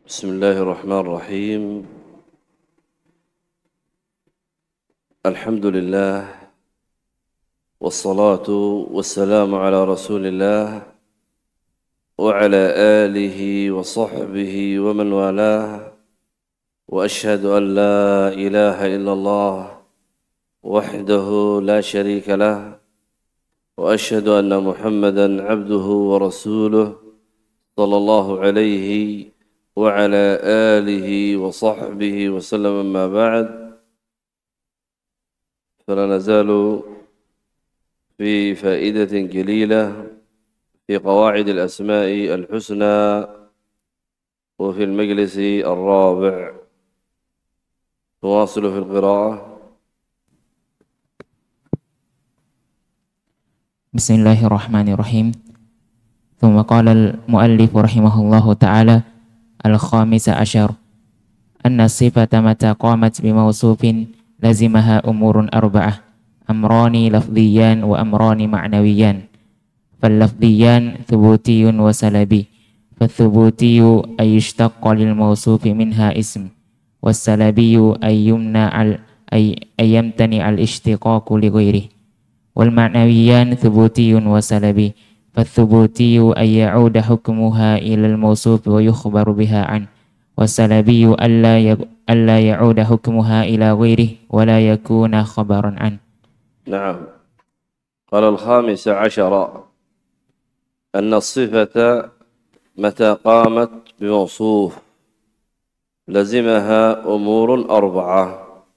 بسم الله الرحمن الرحيم. الحمد لله والصلاة والسلام على رسول الله وعلى آله وصحبه ومن والاه، وأشهد أن لا إله إلا الله وحده لا شريك له، وأشهد أن محمدًا عبده ورسوله صلى الله عليه وعلى آله وصحبه وسلم. أما بعد، فلا نزال في فائدة جليلة في قواعد الأسماء الحسنى، وفي المجلس الرابع. نواصل في القراءة. بسم الله الرحمن الرحيم. ثم قال المؤلف رحمه الله تعالى: الخامس عشر أن الصفة متى قامت بموصوف لزمها أمور أربعة: أمران لفظيان وأمران معنويان. فاللفظيان ثبوتي وسلبي، فالثبوتي أن يشتق للموصوف منها اسم، والسلبي أن يمتنع الاشتقاق لغيره. والمعنويان ثبوتي وسلبي، فالثبوتي أن يعود حكمها إلى الموصوف ويخبر بها عنه، والسلبي ألا يعود حكمها إلى غيره ولا يكون خبرا عنه. نعم. قال الخامس عشر أن الصفة متى قامت بموصوف لزمها أمور أربعة.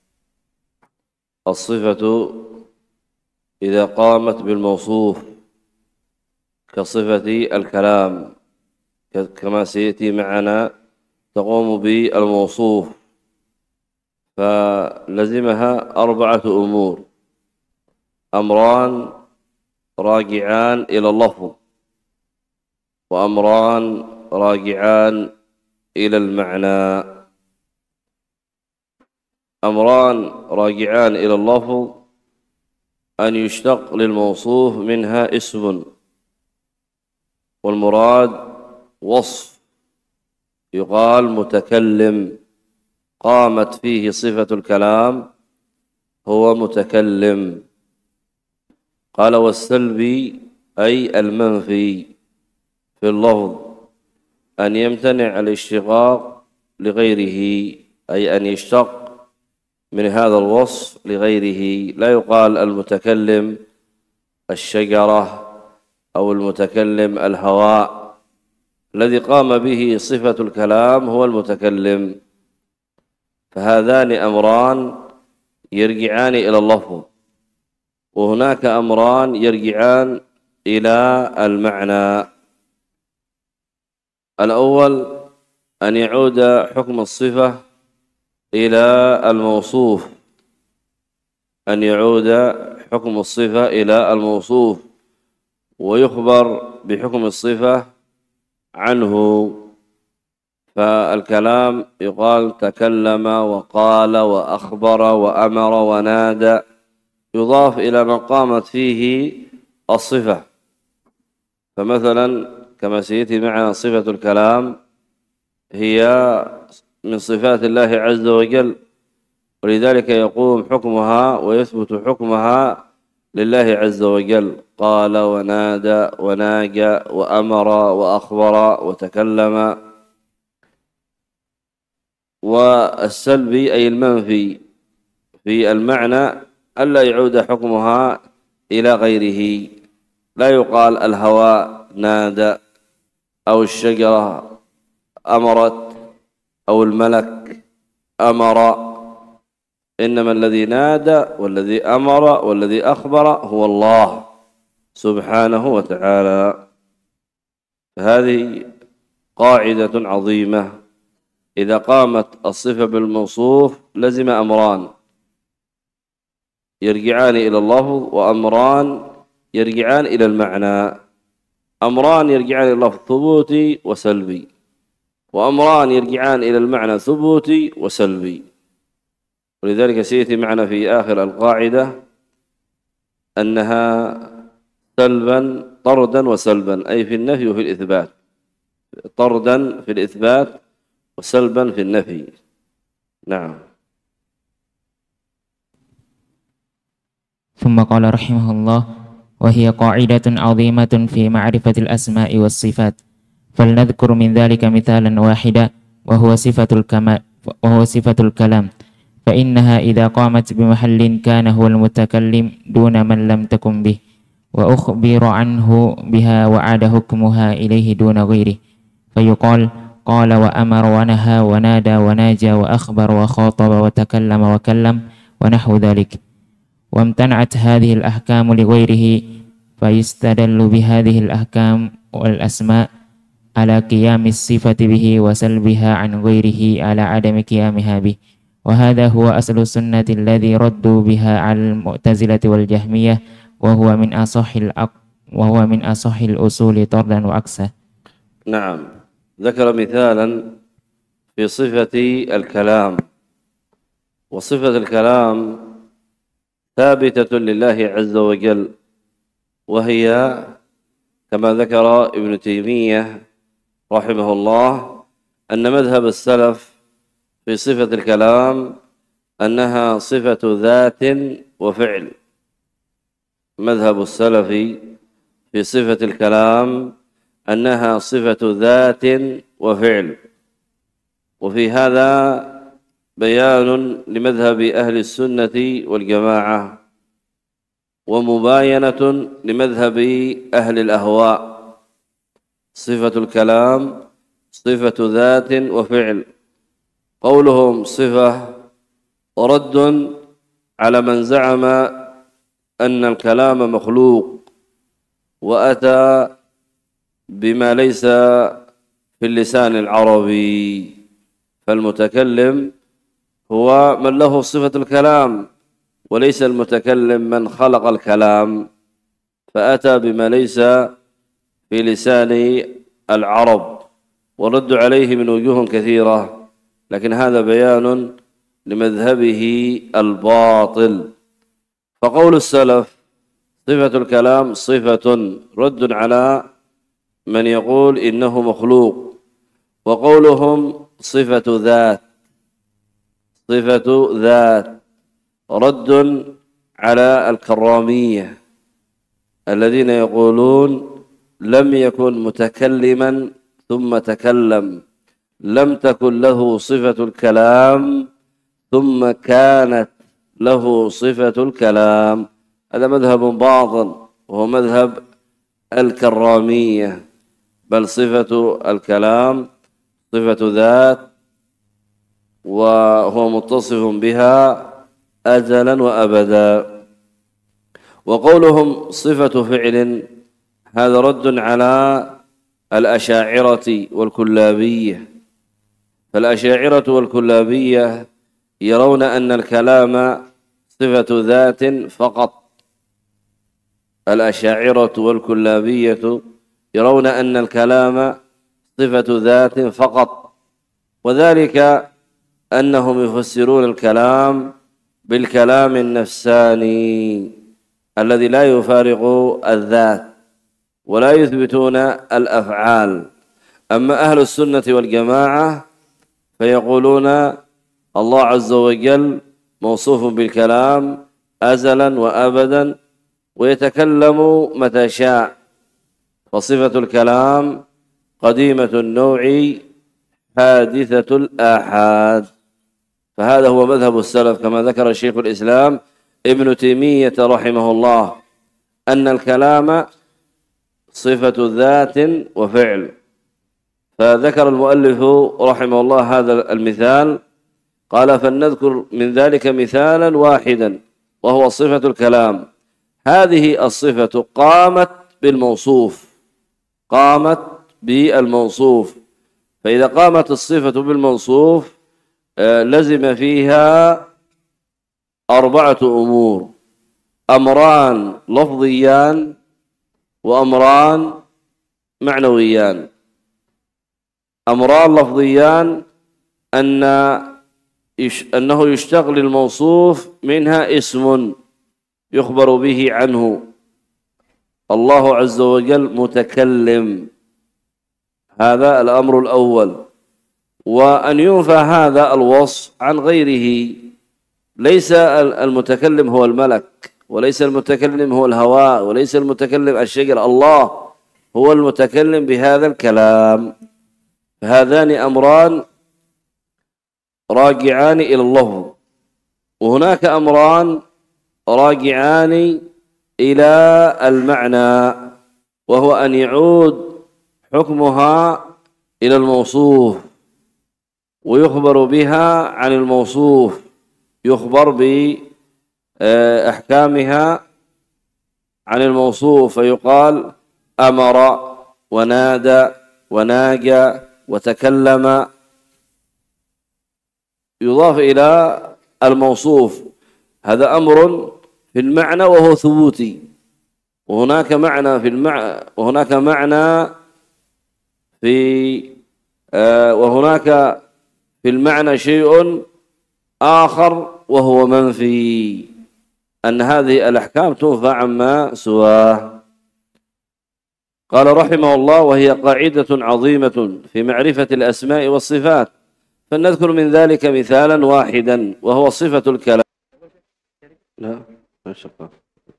الصفة إذا قامت بالموصوف كصفة الكلام كما سيأتي معنا تقوم بالموصوف، فلزمها أربعة أمور: أمران راجعان إلى اللفظ، وأمران راجعان إلى المعنى. أمران راجعان إلى اللفظ: أن يشتق للموصوف منها اسم، والمراد وصف، يقال متكلم، قامت فيه صفة الكلام، هو متكلم. قال والسلبي أي المنفي في اللفظ: أن يمتنع الاشتقاق لغيره، أي أن يشتق من هذا الوصف لغيره. لا يقال المتكلم الشجرة أو المتكلم الهواء، الذي قام به صفة الكلام هو المتكلم. فهذان أمران يرجعان إلى اللفظ، وهناك أمران يرجعان إلى المعنى. الأول أن يعود حكم الصفة إلى الموصوف، أن يعود حكم الصفة إلى الموصوف ويخبر بحكم الصفة عنه. فالكلام يقال تكلم وقال وأخبر وأمر ونادى، يضاف إلى من قامت فيه الصفة. فمثلا كما سيأتي معنا صفة الكلام هي من صفات الله عز وجل، ولذلك يقوم حكمها ويثبت حكمها لله عز وجل. قال ونادى وناجى وأمر وأخبر وتكلم. والسلبي أي المنفي في المعنى ألا يعود حكمها إلى غيره. لا يقال الهواء نادى أو الشجرة أمرت أو الملك أمر، إنما الذي نادى والذي أمر والذي أخبر هو الله سبحانه وتعالى. هذه قاعدة عظيمة: إذا قامت الصفة بالموصوف لزم أمران يرجعان إلى اللفظ، وأمران يرجعان إلى المعنى. أمران يرجعان إلى اللفظ ثبوتي وسلبي، وأمران يرجعان إلى المعنى ثبوتي وسلبي. ولذلك سيأتي معنا في آخر القاعدة أنها سلبا طردا وسلبا، أي في النفي وفي الإثبات. طردا في الإثبات وسلبا في النفي. نعم. ثم قال رحمه الله: وهي قاعدة عظيمة في معرفة الأسماء والصفات، فلنذكر من ذلك مثالا واحدا وهو صفة الكلام، فإنها إذا قامت بمحل كان هو المتكلم دون من لم تكن به، وأخبر عنه بها وعاد حكمها إليه دون غيره، فيقال: قال وأمر ونهى ونادى وناجى وأخبر وخاطب وتكلم وكلم ونحو ذلك. وامتنعت هذه الأحكام لغيره، فيستدل بهذه الأحكام والأسماء على قيام الصفة به وسلبها عن غيره على عدم قيامها به. وهذا هو أصل السنة الذي ردوا بها على المعتزلة والجهمية، وهو من أصح الأصول طردا وعكسه. نعم. ذكر مثالا في صفة الكلام، وصفة الكلام ثابتة لله عز وجل، وهي كما ذكر ابن تيمية رحمه الله أن مذهب السلف في صفة الكلام أنها صفة ذات وفعل. مذهب السلف في صفة الكلام أنها صفة ذات وفعل، وفي هذا بيان لمذهب أهل السنة والجماعة، ومباينة لمذهب أهل الأهواء. صفة الكلام صفة ذات وفعل. قولهم صفة رد على من زعم أن الكلام مخلوق وأتى بما ليس في اللسان العربي، فالمتكلم هو من له صفة الكلام، وليس المتكلم من خلق الكلام فأتى بما ليس في لسان العرب. ورد عليه من وجوه كثيرة، لكن هذا بيان لمذهبه الباطل. فقول السلف صفة الكلام صفة رد على من يقول إنه مخلوق، وقولهم صفة ذات رد على الكرامية الذين يقولون لم يكن متكلما ثم تكلم، لم تكن له صفة الكلام ثم كانت له صفة الكلام. هذا مذهب باطل، وهو مذهب الكرامية، بل صفة الكلام صفة ذات، وهو متصف بها أزلا وأبدا. وقولهم صفة فعل هذا رد على الأشاعرة والكلابية. فالأشاعرة والكلابية يرون أن الكلام صفة ذات فقط. الأشاعرة والكلابية يرون أن الكلام صفة ذات فقط، وذلك أنهم يفسرون الكلام بالكلام النفساني الذي لا يفارق الذات، ولا يثبتون الأفعال. أما أهل السنة والجماعة فيقولون الله عز وجل موصوف بالكلام أزلا وأبدا، ويتكلم متى شاء، فصفة الكلام قديمة النوع حادثة الآحاد. فهذا هو مذهب السلف كما ذكر شيخ الإسلام ابن تيمية رحمه الله، أن الكلام صفة ذات وفعل. فذكر المؤلف رحمه الله هذا المثال، قال فلنذكر من ذلك مثالا واحدا وهو صفة الكلام. هذه الصفة قامت بالموصوف، فإذا قامت الصفة بالموصوف لزم فيها أربعة أمور: أمران لفظيان، وأمران معنويان. أمران لفظيان أنه يشتغل الموصوف منها اسم يخبر به عنه. الله عز وجل متكلم، هذا الأمر الأول. وأن ينفى هذا الوصف عن غيره. ليس المتكلم هو الملك، وليس المتكلم هو الهواء، وليس المتكلم الشجر، الله هو المتكلم بهذا الكلام. فهذان أمران راجعان إلى اللفظ، وهناك أمران راجعان إلى المعنى، وهو أن يعود حكمها إلى الموصوف ويخبر بها عن الموصوف، يخبر بأحكامها عن الموصوف، فيقال أمر ونادى وناجى وتكلم، يضاف إلى الموصوف. هذا أمر في المعنى وهو ثبوتي، وهناك معنى في المعنى، وهناك معنى في وهناك في المعنى شيء آخر وهو منفي، أن هذه الأحكام تنفى عما سواه. قال رحمه الله: وهي قاعدة عظيمة في معرفة الأسماء والصفات، فلنذكر من ذلك مثالا واحدا وهو صفة الكلام. لا ما شاء.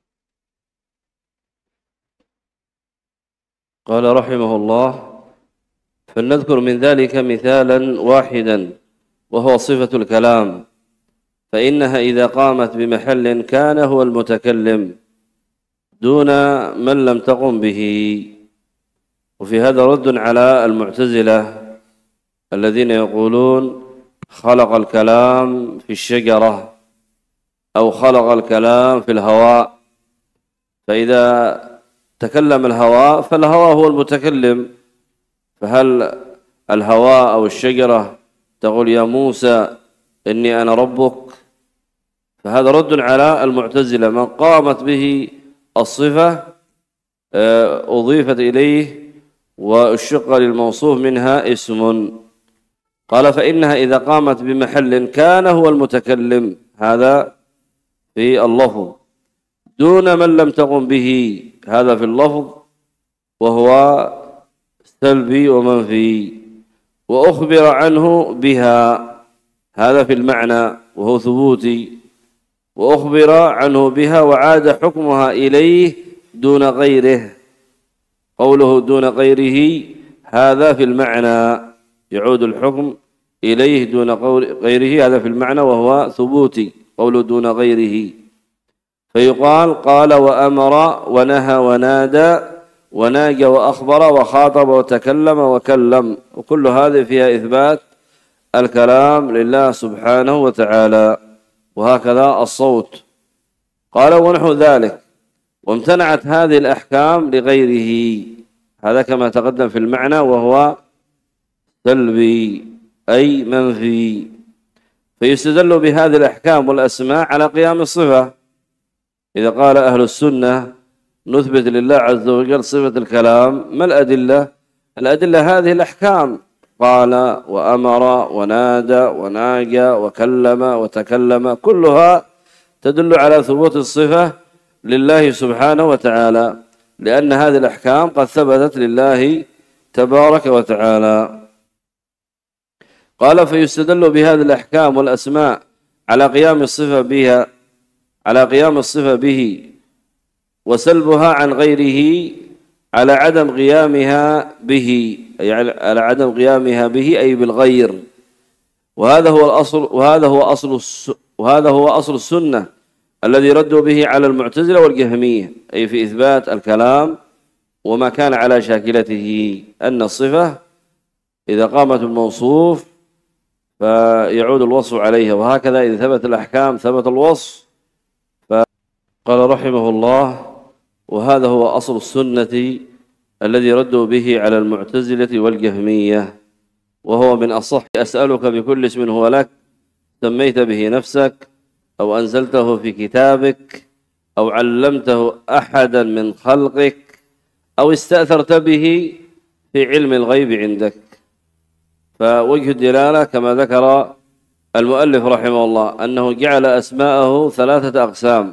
قال رحمه الله: فلنذكر من ذلك مثالا واحدا وهو صفة الكلام، فإنها إذا قامت بمحل كان هو المتكلم دون من لم تقم به. وفي هذا رد على المعتزلة الذين يقولون خلق الكلام في الشجرة أو خلق الكلام في الهواء، فإذا تكلم الهواء فالهواء هو المتكلم، فهل الهواء أو الشجرة تقول يا موسى إني أنا ربك؟ فهذا رد على المعتزلة. من قامت به الصفة أضيفت إليه واشتق للموصوف منها اسم. قال: فإنها إذا قامت بمحل كان هو المتكلم، هذا في اللفظ، دون من لم تقم به، هذا في اللفظ، وهو سلبي ومنفي، وأخبر عنه بها، هذا في المعنى وهو ثبوتي، وأخبر عنه بها وعاد حكمها إليه دون غيره. قوله دون غيره هذا في المعنى، يعود الحكم إليه دون غيره، هذا في المعنى وهو ثبوتي، قوله دون غيره. فيقال قال وأمر ونهى ونادى وناجى وأخبر وخاطب وتكلم وكلم، وكل هذه فيها إثبات الكلام لله سبحانه وتعالى. وهكذا الصوت. قال ونحو ذلك، وامتنعت هذه الأحكام لغيره، هذا كما تقدم في المعنى وهو سلبي أي منفي. فيستدل بهذه الأحكام والأسماء على قيام الصفة. إذا قال أهل السنة نثبت لله عز وجل صفة الكلام، ما الأدلة؟ الأدلة هذه الأحكام، قال وأمر ونادى وناجى وكلم وتكلم، كلها تدل على ثبوت الصفة لله سبحانه وتعالى، لأن هذه الأحكام قد ثبتت لله تبارك وتعالى. قال فيستدل بهذه الأحكام والأسماء على قيام الصفة بها، على قيام الصفة به، وسلبها عن غيره على عدم قيامها به، أي على عدم قيامها به أي بالغير. وهذا هو الأصل، وهذا هو أصل السنة الذي ردوا به على المعتزلة والجهمية، أي في إثبات الكلام وما كان على شاكلته، أن الصفة إذا قامت الموصوف فيعود الوصف عليها، وهكذا إذا ثبت الأحكام ثبت الوصف. قال رحمه الله: وهذا هو أصل السنة الذي ردوا به على المعتزلة والجهمية، وهو من أصح. أسألك بكل اسم هو لك سميت به نفسك أو أنزلته في كتابك أو علمته أحدا من خلقك أو استأثرت به في علم الغيب عندك. فوجه الدلالة كما ذكر المؤلف رحمه الله أنه جعل أسماءه ثلاثة أقسام.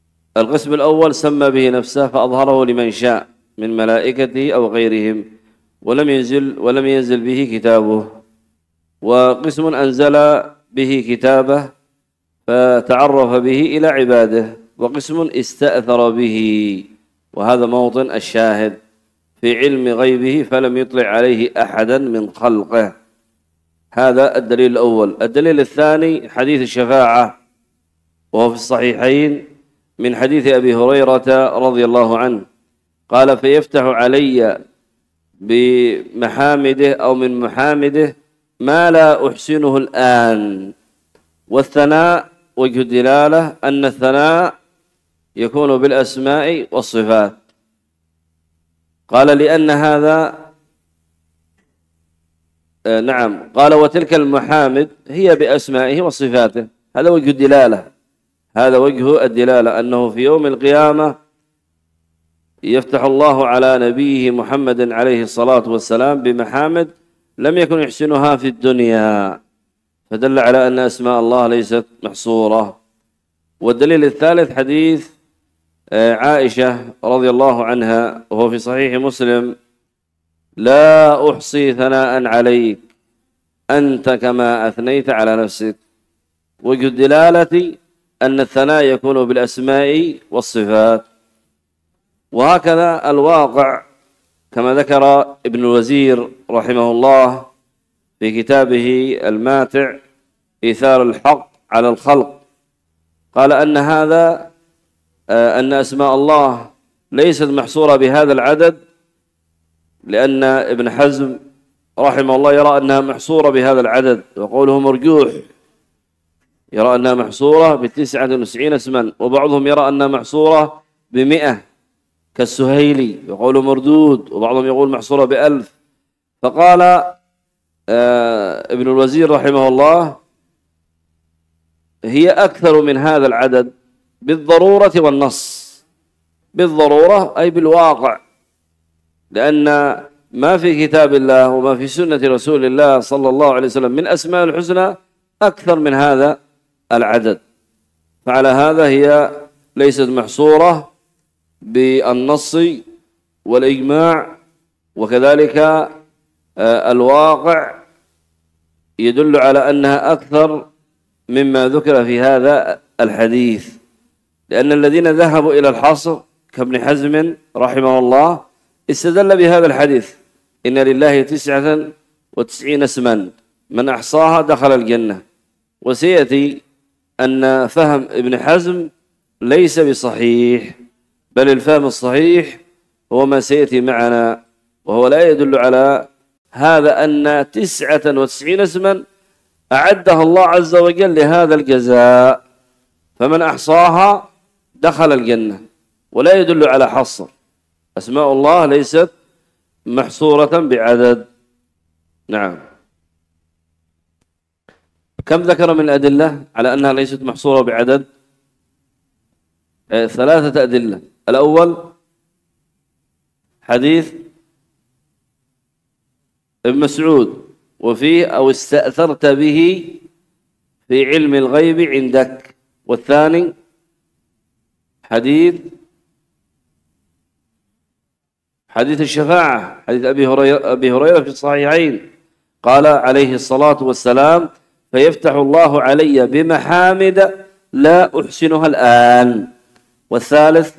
القسم الأول سمى به نفسه فأظهره لمن شاء من ملائكته أو غيرهم، ولم ينزل به كتابه، وقسم أنزل به كتابه فتعرف به إلى عباده، وقسم استأثر به، وهذا موطن الشاهد في علم غيبه فلم يطلع عليه أحدا من خلقه. هذا الدليل الأول. الدليل الثاني حديث الشفاعة، وهو في الصحيحين من حديث أبي هريرة رضي الله عنه قال: فيفتح علي بمحامده أو من محامده ما لا أحسنه الآن. والثناء وجه الدلالة أن الثناء يكون بالأسماء والصفات. قال: لأن هذا نعم، قال: وتلك المحامد هي بأسمائه وصفاته. هذا وجه الدلالة، هذا وجه الدلالة أنه في يوم القيامة يفتح الله على نبيه محمد عليه الصلاة والسلام بمحامد لم يكن يحسنها في الدنيا، فدل على أن أسماء الله ليست محصورة. والدليل الثالث حديث عائشة رضي الله عنها وهو في صحيح مسلم: لا أحصي ثناء عليك أنت كما أثنيت على نفسك. وجه الدلالة أن الثناء يكون بالأسماء والصفات. وهكذا الواقع كما ذكر ابن الوزير رحمه الله في كتابه الماتع إيثار الحق على الخلق، قال أن هذا أن أسماء الله ليست محصورة بهذا العدد، لأن ابن حزم رحمه الله يرى أنها محصورة بهذا العدد، وقوله مرجوح، يرى أنها محصورة ب99 اسما، وبعضهم يرى أنها محصورة ب100 كالسهيلي، وقوله مردود، وبعضهم يقول محصورة ب1000. فقال ابن الوزير رحمه الله: هي أكثر من هذا العدد بالضرورة والنص. بالضرورة أي بالواقع، لأن ما في كتاب الله وما في سنة رسول الله صلى الله عليه وسلم من أسماء الحسنى أكثر من هذا العدد، فعلى هذا هي ليست محصورة بالنص والإجماع، وكذلك الواقع يدل على أنها أكثر مما ذكر في هذا الحديث، لأن الذين ذهبوا إلى الحصر كابن حزم رحمه الله استدل بهذا الحديث: إن لله 99 اسما من أحصاها دخل الجنة. وسيأتي أن فهم ابن حزم ليس بصحيح، بل الفهم الصحيح هو ما سيأتي معنا، وهو لا يدل على هذا أن 99 اسما أعدها الله عز وجل لهذا الجزاء، فمن أحصاها دخل الجنة، ولا يدل على حصر. أسماء الله ليست محصورة بعدد. نعم. كم ذكر من أدلة على أنها ليست محصورة بعدد؟ 3 أدلة. الأول حديث ابن مسعود وفيه: أو استأثرت به في علم الغيب عندك. والثاني حديث الشفاعة، حديث أبي هريرة في الصحيحين، قال عليه الصلاة والسلام: فيفتح الله علي بمحامد لا أحسنها الآن. والثالث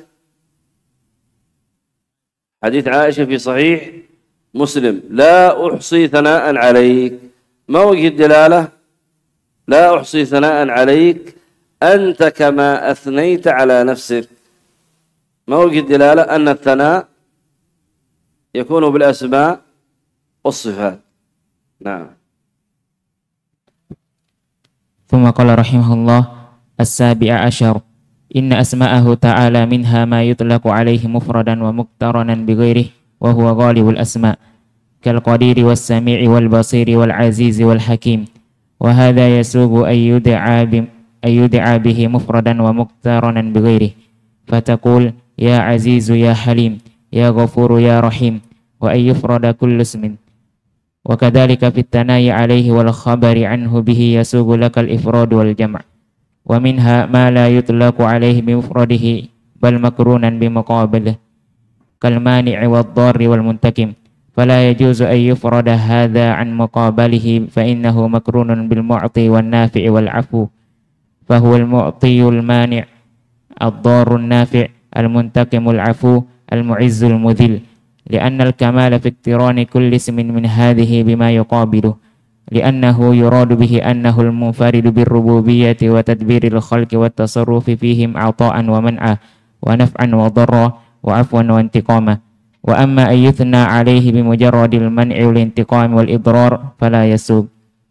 حديث عائشة في صحيح مسلم: لا أحصي ثناء عليك. ما وجه الدلالة؟ لا أحصي ثناء عليك أنت كما أثنيت على نفسك. ما وجه الدلالة؟ أن الثناء يكون بالأسماء والصفات. نعم. ثم قال رحمه الله: 17 إن أسماءه تعالى منها ما يطلق عليه مفردا ومقترنا بغيره وهو غالب الأسماء كالقدير والسميع والبصير والعزيز والحكيم، وهذا يسوغ أن يدعى به مفردا ومقترنا بغيره، فتقول: يا عزيز يا حليم يا غفور يا رحيم، وأن يفرد كل اسم. وكذلك في الثناء عليه والخبر عنه به يسوغ لك الإفراد والجمع. ومنها ما لا يطلق عليه بمفرده بل مقرونا بمقابله كالمانع والضار والمنتكم، فلا يجوز أن يفرد هذا عن مقابله، فإنه مقرون بالمعطي والنافع والعفو، فهو المعطي المانع الضار النافع المنتقم العفو المعز المذل، لأن الكمال في اقتران كل اسم من هذه بما يقابله، لأنه يراد به أنه المنفرد بالربوبية وتدبير الخلق والتصرف فيهم عطاء ومنعا ونفعا وضرا وعفوا وانتقاما. وأما أن يثنى عليه بمجرد المنع والانتقام والإضرار فلا يسوغ.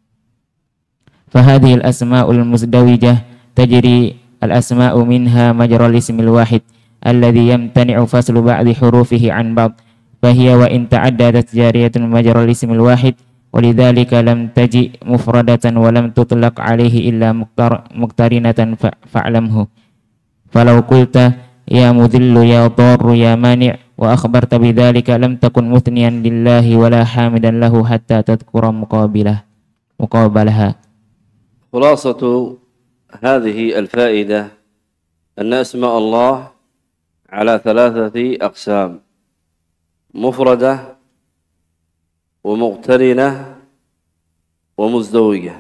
فهذه الأسماء المزدوجة تجري الأسماء منها مجرى الاسم الواحد الذي يمتنع فصل بعض حروفه عن بعض، فهي وإن تعددت جارية مجرى الاسم الواحد، ولذلك لم تجئ مفردة ولم تطلق عليه إلا مقترنة فاعلمه. فلو قلت يا مذل يا ضار يا مانع وأخبرت بذلك لم تكن مثنيا لله ولا حامدا له حتى تذكر مقابلها. خلاصة هذه الفائدة أن أسماء الله على ثلاثة أقسام: مفردة ومقترنة ومزدوجة.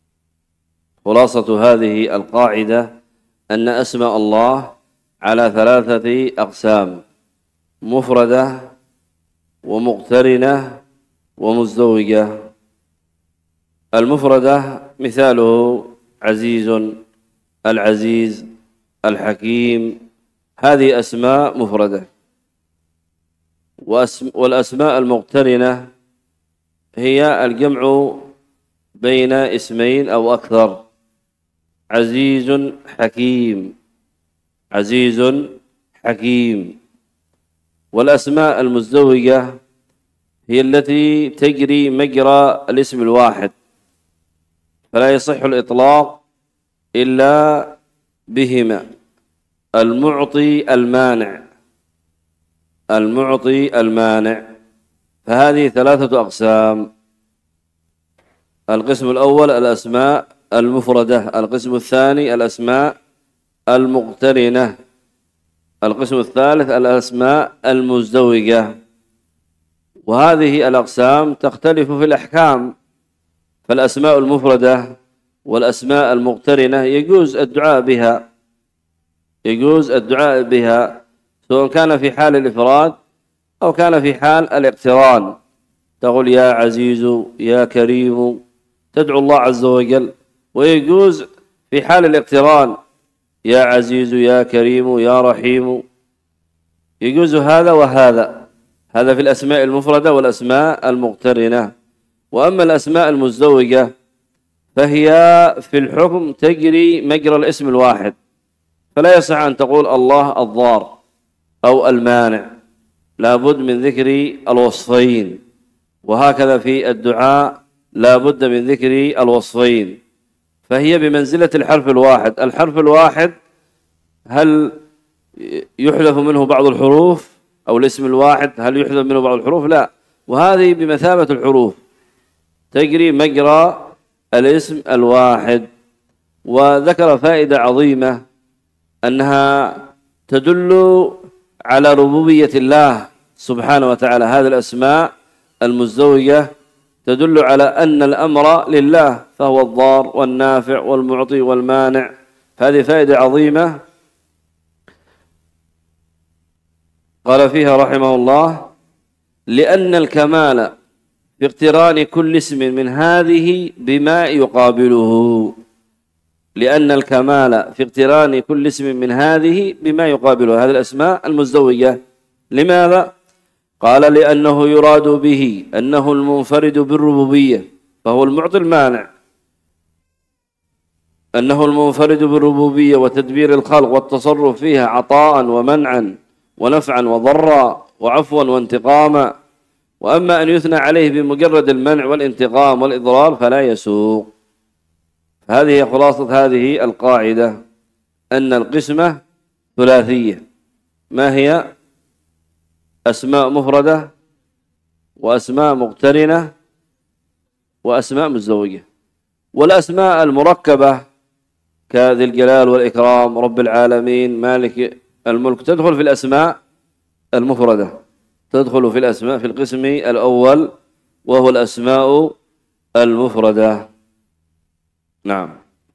خلاصة هذه القاعدة أن أسماء الله على ثلاثة أقسام: مفردة ومقترنة ومزدوجة. المفردة مثاله عزيز، العزيز، الحكيم، هذه أسماء مفردة. والأسماء المقترنة هي الجمع بين اسمين أو أكثر: عزيز حكيم، عزيز حكيم. والأسماء المزدوجة هي التي تجري مجرى الاسم الواحد، فلا يصح الإطلاق إلا بهما: المعطي المانع، المعطي المانع. فهذه ثلاثة أقسام: القسم الأول الأسماء المفردة، القسم الثاني الأسماء المقترنة، القسم الثالث الأسماء المزدوجة. وهذه الأقسام تختلف في الأحكام، فالأسماء المفردة والأسماء المقترنة يجوز الدعاء بها، يجوز الدعاء بها سواء كان في حال الإفراد أو كان في حال الاقتران. تقول يا عزيز يا كريم، تدعو الله عز وجل. ويجوز في حال الاقتران: يا عزيز يا كريم يا رحيم. يجوز هذا وهذا، هذا في الأسماء المفردة والأسماء المقترنة. وأما الأسماء المزدوجة فهي في الحكم تجري مجرى الاسم الواحد، فلا يصح أن تقول الله الضار أو المانع، لا بد من ذكر الوصفين. وهكذا في الدعاء لا بد من ذكر الوصفين، فهي بمنزلة الحرف الواحد. الحرف الواحد هل يحذف منه بعض الحروف؟ أو الاسم الواحد هل يحذف منه بعض الحروف؟ لا، وهذه بمثابة الحروف تجري مجرى الاسم الواحد. وذكر فائدة عظيمة أنها تدل على ربوبية الله سبحانه وتعالى. هذه الأسماء المزدوجة تدل على أن الأمر لله، فهو الضار والنافع والمعطي والمانع. هذه فائدة عظيمة قال فيها رحمه الله: لأن الكمال في اقتران كل اسم من هذه بما يقابله. لأن الكمال في اقتران كل اسم من هذه بما يقابله، هذه الأسماء المزدوجة. لماذا؟ قال: لأنه يراد به أنه المنفرد بالربوبية، فهو المعطي المانع، أنه المنفرد بالربوبية وتدبير الخلق والتصرف فيها عطاء ومنعا ونفعا وضرا وعفوا وانتقاما. وأما أن يثنى عليه بمجرد المنع والانتقام والإضرار فلا يسوق. هذه خلاصة هذه القاعدة، أن القسمة ثلاثية. ما هي؟ أسماء مفردة وأسماء مقترنة وأسماء مزدوجة. والأسماء المركبة كذي الجلال والإكرام، رب العالمين، مالك الملك، تدخل في الأسماء المفردة. تدخل في الأسماء في القسم الأول وهو الأسماء المفردة. نعم.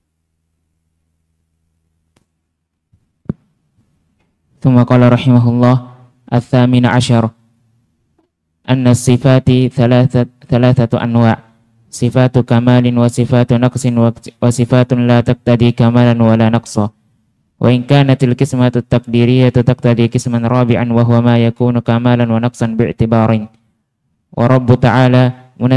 ثم قال رحمه الله: الثامن عشر أن الصفات ثلاثة أنواع: صفات كمال وصفات نقص وصفات لا تقتضي كمالا ولا نقصا. وإن كانت القسمة التقديرية تقتضي قسما رابعا وهو ما يكون كمالا ونقصا باعتبارين. ورب تعالى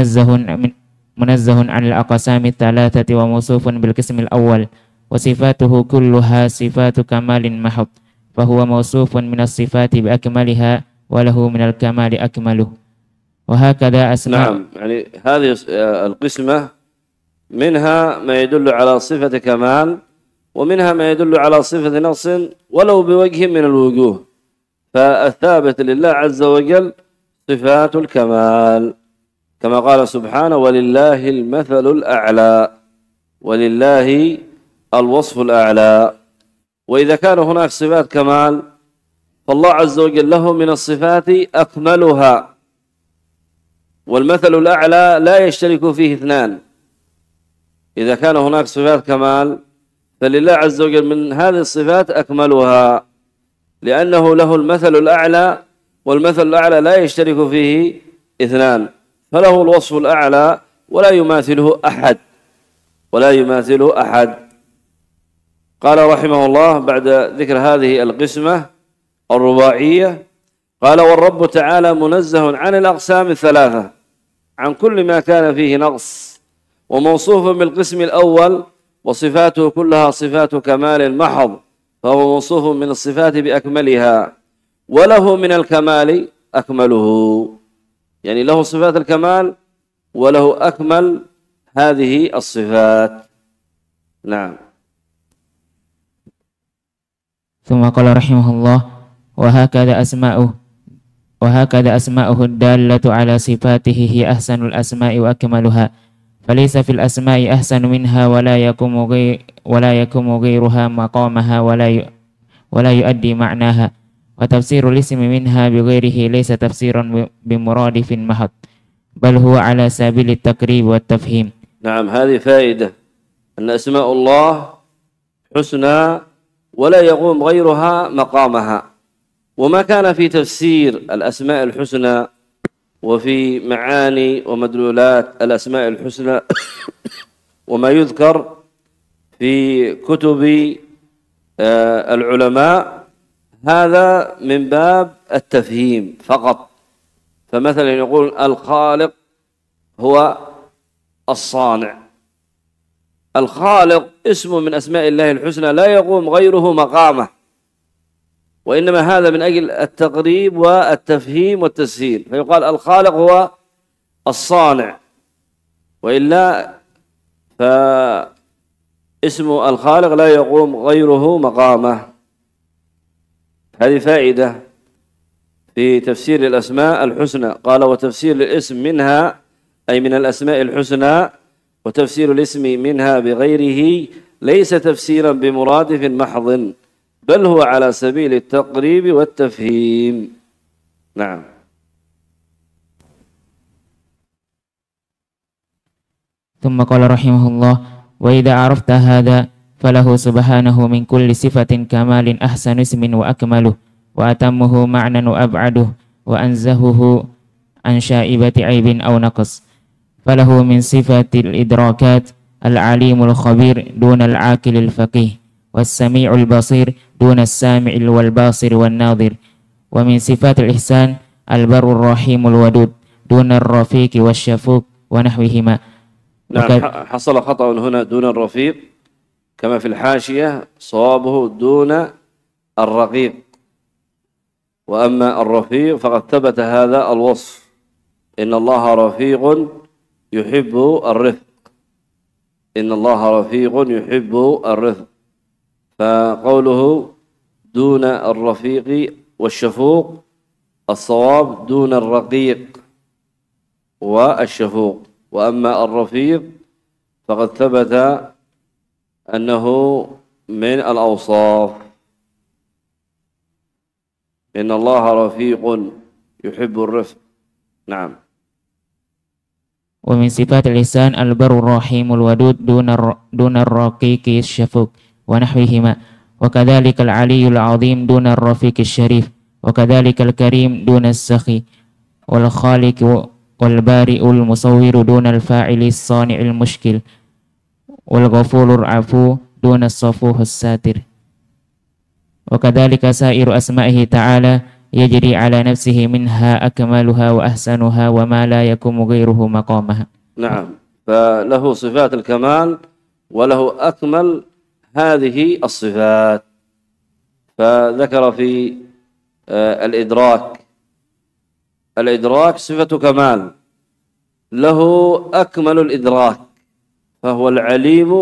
منزه عن الأقسام الثلاثة وموصوف بالقسم الأول، وصفاته كلها صفات كمال محض، فهو موصوف من الصفات بأكملها وله من الكمال أكمله. وهكذا أسماء. نعم، يعني هذه القسمة منها ما يدل على صفة كمال ومنها ما يدل على صفة نقص ولو بوجه من الوجوه. فالثابت لله عز وجل صفات الكمال كما قال سبحانه: ولله المثل الأعلى، ولله الوصف الأعلى. وإذا كان هناك صفات كمال فالله عز وجل له من الصفات أكملها، والمثل الأعلى لا يشترك فيه اثنان. إذا كان هناك صفات كمال فلله عز وجل من هذه الصفات أكملها، لأنه له المثل الأعلى، والمثل الأعلى لا يشترك فيه اثنان، فله الوصف الأعلى ولا يماثله أحد، ولا يماثله أحد. قال رحمه الله بعد ذكر هذه القسمة الرباعية قال: والرب تعالى منزه عن الأقسام الثلاثة، عن كل ما كان فيه نقص، وموصوف بالقسم الأول، وصفاته كلها صفات كمال محض، فهو موصوف من الصفات بأكملها، وله من الكمال أكمله، يعني له صفات الكمال وله أكمل هذه الصفات. نعم. ثم قال رحمه الله: وهكذا أسماؤه الدالة على صفاته هي أحسن الأسماء وأكملها، فليس في الأسماء أحسن منها ولا يقوم غيرها مقامها ولا يؤدي معناها. وتفسير الاسم منها بغيره ليس تفسيرا بمرادف محض، بل هو على سبيل التقريب والتفهيم. نعم، هذه فائدة، أن أسماء الله حسنى ولا يقوم غيرها مقامها. وما كان في تفسير الأسماء الحسنى وفي معاني ومدلولات الأسماء الحسنى وما يذكر في كتب العلماء هذا من باب التفهيم فقط. فمثلا يقول الخالق هو الصانع. الخالق اسم من أسماء الله الحسنى لا يقوم غيره مقامه، وإنما هذا من أجل التقريب والتفهيم والتسهيل، فيقال الخالق هو الصانع، وإلا فاسم الخالق لا يقوم غيره مقامه. هذه فائدة في تفسير الأسماء الحسنى. قال: وتفسير الاسم منها أي من الأسماء الحسنى، وتفسير الاسم منها بغيره ليس تفسيرا بمرادف محض، بل هو على سبيل التقريب والتفهيم. نعم. ثم قال رحمه الله: وإذا عرفت هذا فله سبحانه من كل صفة كمال أحسن اسم وأكمله وأتمه معنى وأبعده وأنزهه عن شائبة عيب أو نقص. فله من صفة الإدراكات العليم الخبير دون العاقل الفقيه، والسميع البصير دون السامع والباصر والناظر. ومن صفات الإحسان البر الرحيم الودود دون الرفيق والشفوق ونحوهما. نعم، حصل خطأ هنا، دون الرفيق كما في الحاشية، صوابه دون الرقيق. وأما الرفيق فقد ثبت هذا الوصف: إن الله رفيق يحب الرفق. إن الله رفيق يحب الرفق. فقوله دون الرفيق والشفوق، الصواب دون الرقيق والشفوق. وأما الرفيق فقد ثبت أنه من الأوصاف. إن الله رفيق يحب الرفق. نعم. ومن صفات الإحسان البر الرحيم الودود دون الرقيق الشفوق ونحوهما، وكذلك العلي العظيم دون الرفيق الشريف، وكذلك الكريم دون السخي، والخالق والبارئ المصور دون الفاعل الصانع المشكل، والغفور العفو دون الصفوح الساتر. وكذلك سائر أسمائه تعالى يجري على نفسه منها أكملها وأحسنها وما لا يقوم غيره مقامها. نعم، فله صفات الكمال وله أكمل هذه الصفات. فذكر في الإدراك صفة كمال، له أكمل الإدراك، فهو العليم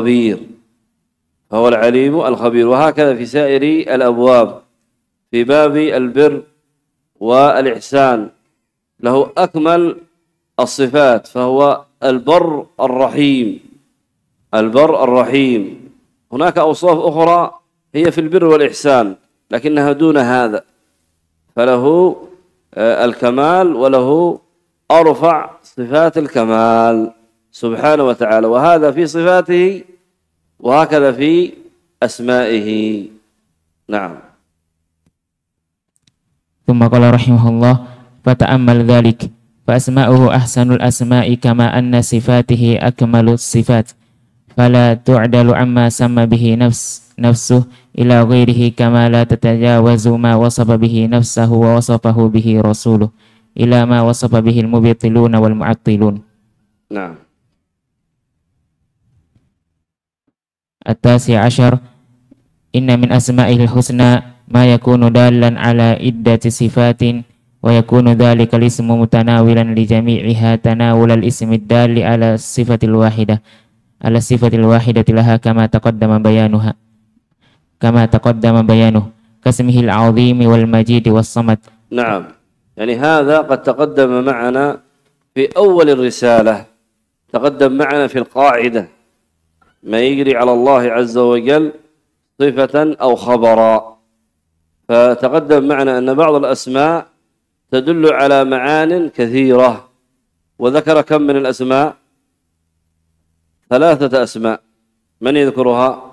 الخبير. وهكذا في سائر الأبواب، في باب البر والإحسان له أكمل الصفات، فهو البر الرحيم. هناك أوصاف أخرى هي في البر والإحسان لكنها دون هذا، فله الكمال وله أرفع صفات الكمال سبحانه وتعالى، وهذا في صفاته وهكذا في أسمائه. نعم. ثم قال رحمه الله: فتأمل ذلك، فأسماؤه أحسن الأسماء كما أن صفاته أكمل الصفات، فلا تعدل عما سمى به نفسه إلى غيره، كما لا تتجاوز ما وصف به نفسه ووصفه به رسوله إلى ما وصف به المبطلون والمعطلون. نعم. 19 إن من أسمائه الحسنى ما يكون دالا على عدة صفات، ويكون ذلك الاسم متناولا لجميعها تناول الاسم الدال على الصفة الواحدة لها كما تقدم بيانه كاسمه العظيم والمجيد والصمد. نعم، يعني هذا قد تقدم معنا في أول الرسالة، تقدم معنا في القاعدة ما يجري على الله عز وجل صفة أو خبرا، فتقدم معنا أن بعض الأسماء تدل على معان كثيرة، وذكر كم من الأسماء؟ 3 أسماء. من يذكرها؟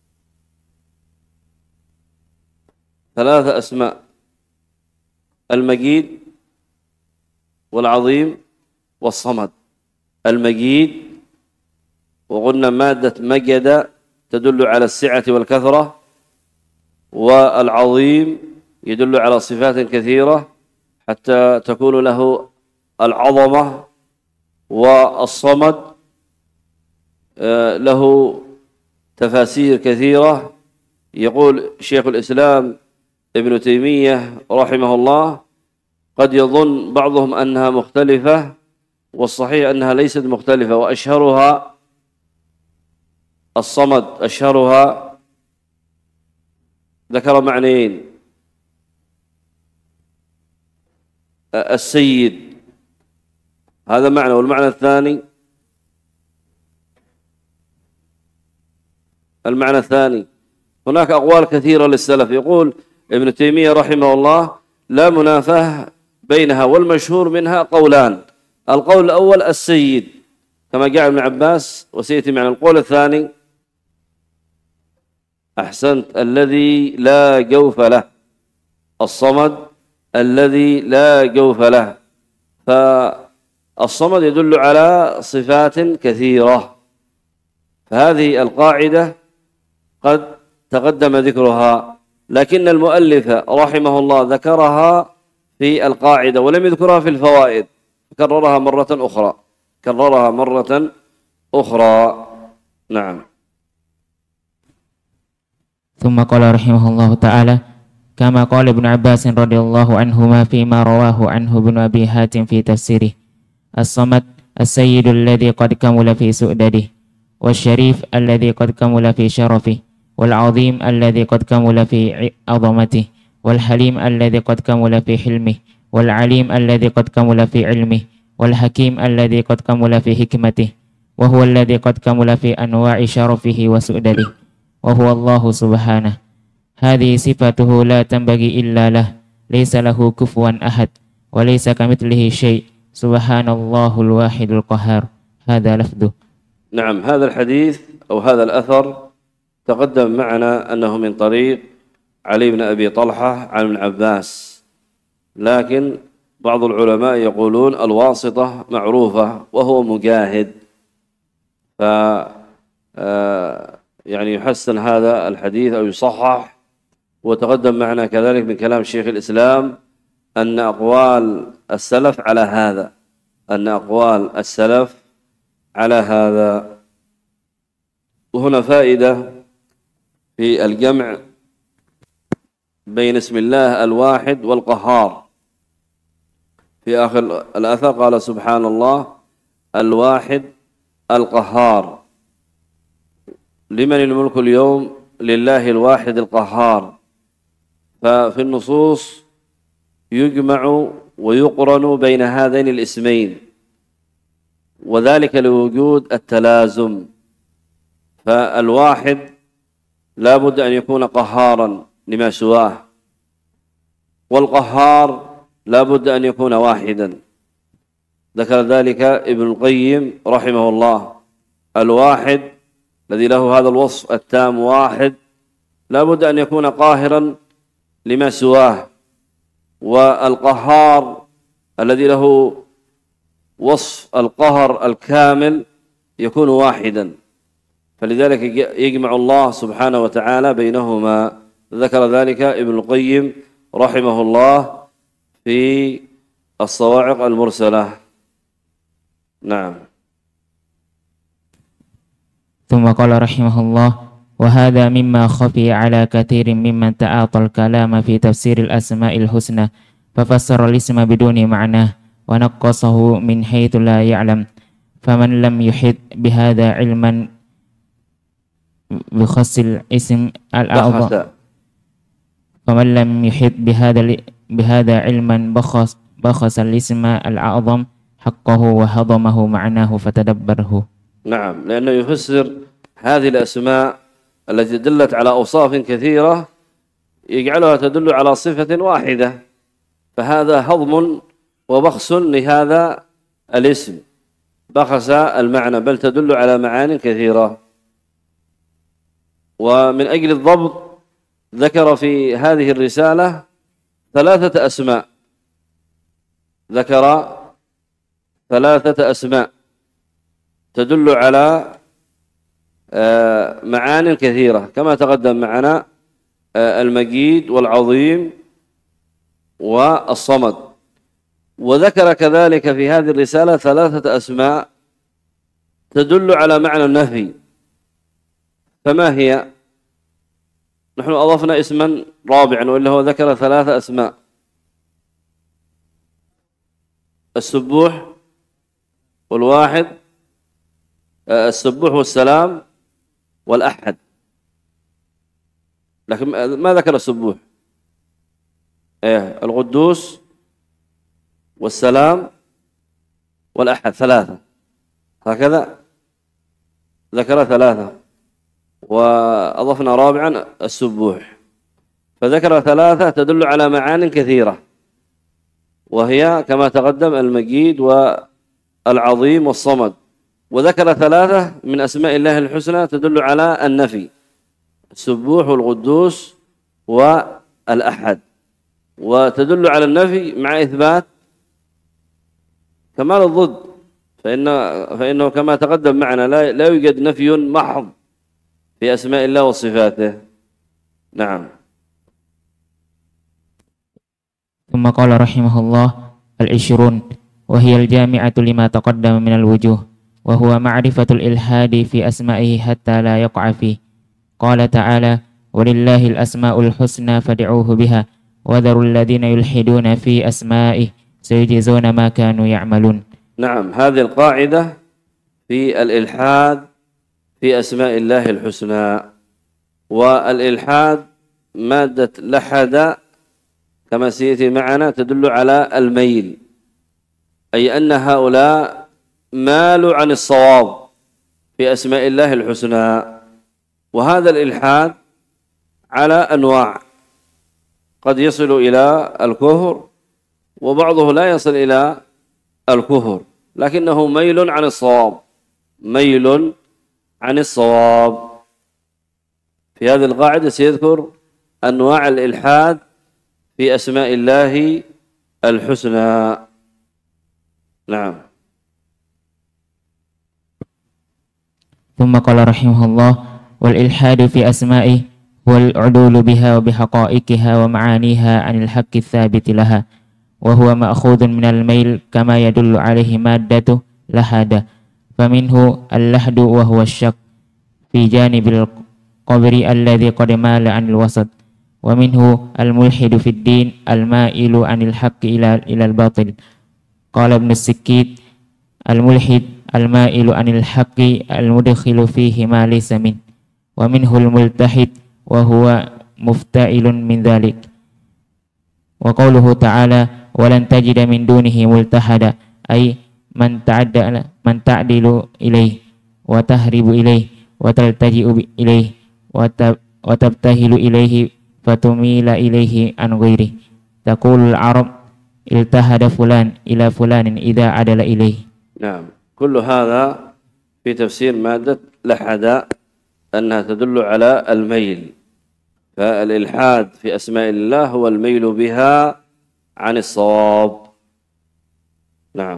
3 أسماء: المجيد والعظيم والصمد. المجيد وقلنا مادة مجد تدل على السعة والكثرة، والعظيم يدل على صفات كثيرة حتى تكون له العظمة، والصمد له تفاسير كثيرة. يقول شيخ الإسلام ابن تيمية رحمه الله: قد يظن بعضهم أنها مختلفة، والصحيح أنها ليست مختلفة، وأشهرها الصمد، أشهرها ذكر معنيين: السيد، هذا معنى، والمعنى الثاني هناك أقوال كثيرة للسلف. يقول ابن تيمية رحمه الله: لا منافاة بينها، والمشهور منها قولان: القول الأول السيد كما جاء ابن عباس وسيأتي معنا. القول الثاني أحسنت، الذي لا جوف له، الصمد الذي لا جوف له. فالصمد يدل على صفات كثيرة، فهذه القاعدة قد تقدم ذكرها، لكن المؤلف رحمه الله ذكرها في القاعدة ولم يذكرها في الفوائد، كررها مرة أخرى. نعم. ثم قال رحمه الله تعالى: كما قال ابن عباس رضي الله عنهما فيما رواه عنه ابن أبي حاتم في تفسيره: الصمد السيد الذي قد كمل في سؤدده، والشريف الذي قد كمل في شرفه، والعظيم الذي قد كمل في عظمته، والحليم الذي قد كمل في حلمه، والعليم الذي قد كمل في علمه، والحكيم الذي قد كمل في حكمته، وهو الذي قد كمل في أنواع شرفه وسؤدده، وهو الله سبحانه. هذه صفته لا تنبغي إلا له، ليس له كفوا أحد، وليس كمثله شيء سبحان الله الواحد القهار. هذا لفظه. نعم، هذا الحديث أو هذا الأثر تقدم معنا أنه من طريق علي بن أبي طلحة عن ابن عباس، لكن بعض العلماء يقولون الواسطة معروفة وهو مجاهد، ف يعني يحسن هذا الحديث أو يصحح. وتقدم معنا كذلك من كلام شيخ الإسلام أن أقوال السلف على هذا، أن أقوال السلف على هذا. وهنا فائدة في الجمع بين اسم الله الواحد والقهار. في آخر الأثر قال سبحان الله الواحد القهار. لمن الملك اليوم؟ لله الواحد القهار. ففي النصوص يجمع ويقرن بين هذين الاسمين، وذلك لوجود التلازم. فالواحد لا بد أن يكون قهارا لما سواه، والقهار لا بد أن يكون واحدا. ذكر ذلك ابن القيم رحمه الله. الواحد الذي له هذا الوصف التام واحد لا بد أن يكون قاهرا لما سواه، والقهار الذي له وصف القهر الكامل يكون واحدا. فلذلك يجمع الله سبحانه وتعالى بينهما. ذكر ذلك ابن القيم رحمه الله في الصواعق المرسلة. نعم. ثم قال رحمه الله: وهذا مما خفي على كثير ممن تعاطى الكلام في تفسير الأسماء الحسنى، ففسر الاسم بدون معناه ونقصه من حيث لا يعلم. فمن لم يحط بهذا علما بخص الاسم الأعظم فمن لم يحط بهذا علما بخص الاسم الأعظم حقه وهضمه معناه فتدبره. نعم، لأنه يفسر هذه الأسماء التي دلت على أوصاف كثيرة يجعلها تدل على صفة واحدة، فهذا هضم وبخس لهذا الاسم، بخس المعنى، بل تدل على معان كثيرة. ومن أجل الضبط ذكر في هذه الرسالة 3 أسماء، ذكر 3 أسماء تدل على معان كثيرة كما تقدم معنا: المجيد والعظيم والصمد. وذكر كذلك في هذه الرسالة 3 أسماء تدل على معنى النفي. فما هي؟ نحن أضفنا اسما رابعا، وإلا هو ذكر 3 أسماء: السبوح والواحد، السبوح والسلام والأحد. لكن ما ذكر السبوح. القدوس والسلام والأحد 3، هكذا ذكر 3، وأضفنا رابعا السبوح، فذكر 3 تدل على معان كثيرة، وهي كما تقدم المجيد والعظيم والصمد. وذكر 3 من أسماء الله الحسنى تدل على النفي: السبوح والقدوس والأحد. وتدل على النفي مع إثبات كمال الضد، فإنه كما تقدم معنا لا يوجد نفي محض في أسماء الله وصفاته. نعم. ثم قال رحمه الله: 20 وهي الجامعة لما تقدم من الوجوه، وهو معرفة الإلحاد في أسمائه حتى لا يقع فيه. قال تعالى: ولله الأسماء الحسنى فادعوه بها وذروا الذين يلحدون في أسمائه سيجزون ما كانوا يعملون. نعم، هذه القاعدة في الإلحاد في أسماء الله الحسنى. والإلحاد مادة لحد كما سيأتي معنا تدل على الميل، أي أن هؤلاء مالوا عن الصواب في أسماء الله الحسنى. وهذا الإلحاد على أنواع، قد يصل إلى الكفر وبعضه لا يصل إلى الكفر، لكنه ميل عن الصواب، ميل عن الصواب. في هذه القاعدة سيذكر أنواع الإلحاد في أسماء الله الحسنى. نعم. ثم قال رحمه الله: والإلحاد في أسمائه هو العدول بها وبحقائقها ومعانيها عن الحق الثابت لها، وهو مأخوذ من الميل كما يدل عليه مادة لحد، فمنه اللحد وهو الشك في جانب القبر الذي قد مال عن الوسط، ومنه الملحد في الدين المائل عن الحق إلى الباطل. قال ابن السكيت: الملحد المائل عن الحق المدخل فيه ما ليس منه، ومنه الملتحد وهو مفتعل من ذلك. وقوله تعالى: ولن تجد من دونه ملتحدا، أي من تعدل إليه وتهرب إليه وتلتجئ إليه وتبتهل إليه فتميل إليه عن غيره. تقول العرب: التهد فلان إلى فلان إذا عدل إليه. نعم. كل هذا في تفسير مادة لحد، أنها تدل على الميل. فالإلحاد في أسماء الله هو الميل بها عن الصواب. نعم.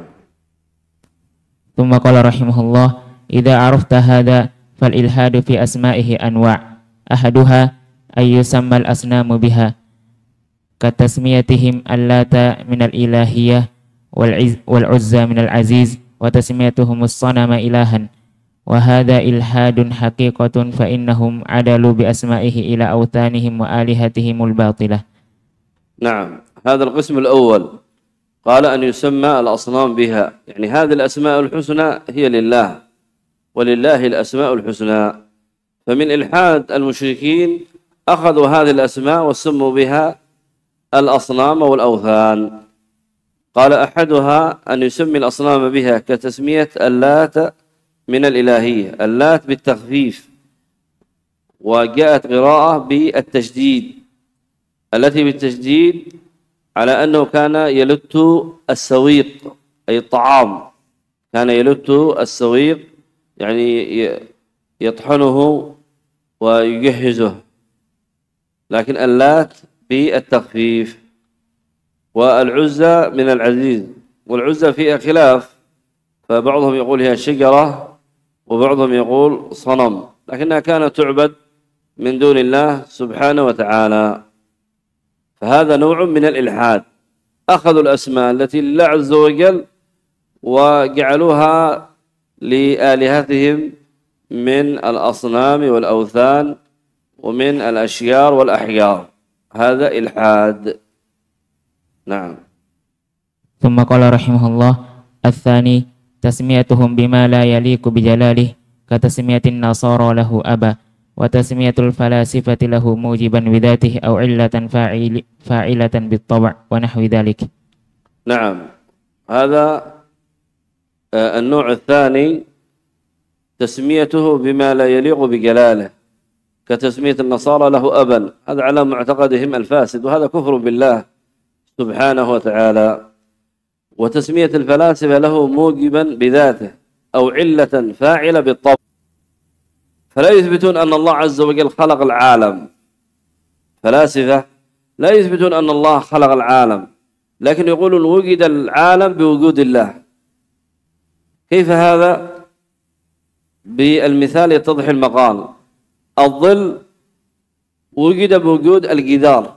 ثم قال رحمه الله: إذا عرفت هذا فالإلحاد في أسمائه أنواع، أحدها أن يسمى الأصنام بها كتسميتهم اللات من الإلهية والعزى من العزيز، وتسميتهم الصنم إلها، وهذا إلحاد حقيقة، فإنهم عدلوا بأسمائه إلى أوثانهم وآلهتهم الباطلة. نعم. هذا القسم الأول قال أن يسمى الأصنام بها، يعني هذه الأسماء الحسنى هي لله، ولله الأسماء الحسنى. فمن إلحاد المشركين أخذوا هذه الأسماء وسموا بها الأصنام والأوثان. قال أحدها أن يسمي الأصنام بها كتسمية اللات من الإلهية، اللات بالتخفيف، وجاءت قراءة بالتشديد، التي بالتشديد على أنه كان يلت السويق أي الطعام، كان يلت السويق يعني يطحنه ويجهزه، لكن اللات بالتخفيف. والعزى من العزيز، والعزى فيها خلاف، فبعضهم يقول هي شجرة وبعضهم يقول صنم، لكنها كانت تعبد من دون الله سبحانه وتعالى. فهذا نوع من الإلحاد، أخذوا الأسماء التي لله عز وجل وجعلوها لآلهتهم من الأصنام والأوثان ومن الأشجار والأحجار، هذا إلحاد. نعم. ثم قال رحمه الله: الثاني تسميتهم بما لا يليق بجلاله كتسمية النصارى له أبا، وتسمية الفلاسفة له موجبا بذاته أو علة فاعلة بالطبع ونحو ذلك. نعم. هذا النوع الثاني تسميته بما لا يليق بجلاله كتسمية النصارى له أبا، هذا على معتقدهم الفاسد، وهذا كفر بالله سبحانه وتعالى. وتسمية الفلاسفة له موجبا بذاته أو علة فاعلة بالطبع، فلا يثبتون أن الله عز وجل خلق العالم. فلاسفة لا يثبتون أن الله خلق العالم، لكن يقولون وجد العالم بوجود الله. كيف هذا؟ بالمثال يتضح المقال. الظل وجد بوجود الجدار،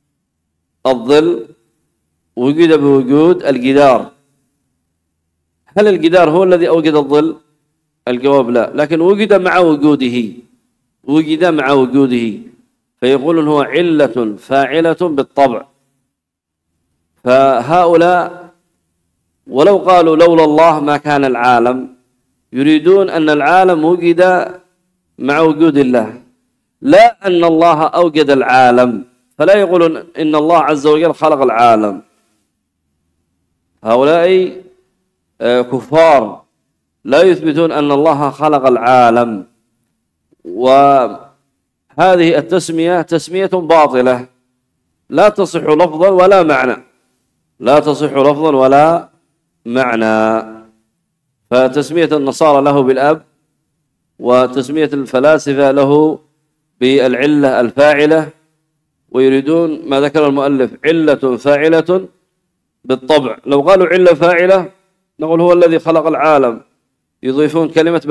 الظل وجد بوجود الجدار. هل الجدار هو الذي أوجد الظل؟ الجواب لا، لكن وجد مع وجوده، وجد مع وجوده، فيقولون هو علة فاعلة بالطبع. فهؤلاء ولو قالوا لولا الله ما كان العالم، يريدون أن العالم وجد مع وجود الله، لا أن الله أوجد العالم، فلا يقولون إن الله عز وجل خلق العالم. هؤلاء كفار لا يثبتون أن الله خلق العالم، وهذه التسمية تسمية باطلة لا تصح لفظا ولا معنى، لا تصح لفظا ولا معنى. فتسمية النصارى له بالأب وتسمية الفلاسفة له بالعلة الفاعلة، ويريدون ما ذكر المؤلف علة فاعلة بالطبع. لو قالوا علة فاعلة نقول هو الذي خلق العالم، يضيفون كلمة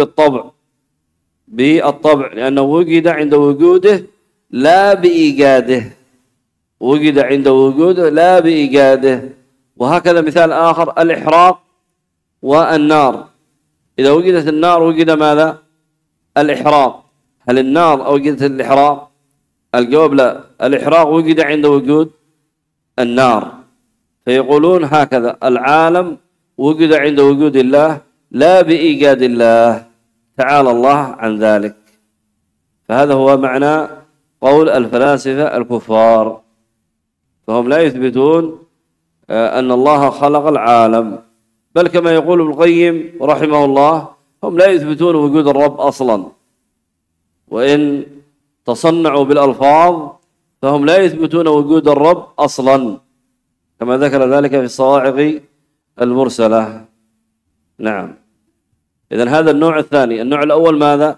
بالطبع لأنه وجد عند وجوده لا بإيجاده، وجد عند وجوده لا بإيجاده. وهكذا مثال آخر الإحراق والنار، إذا وجدت النار وجد ماذا؟ الإحراق. هل النار أوجدت الإحراق؟ الجواب لا، الإحراق وجد عند وجود النار. فيقولون هكذا العالم وجد عند وجود الله لا بإيجاد الله، تعالى الله عن ذلك. فهذا هو معنى قول الفلاسفة الكفار، فهم لا يثبتون أن الله خلق العالم، بل كما يقول ابن القيم رحمه الله هم لا يثبتون وجود الرب أصلا، وإن تصنعوا بالألفاظ فهم لا يثبتون وجود الرب أصلا، كما ذكر ذلك في الصواعق المرسلة. نعم. إذن هذا النوع الثاني. النوع الأول ماذا؟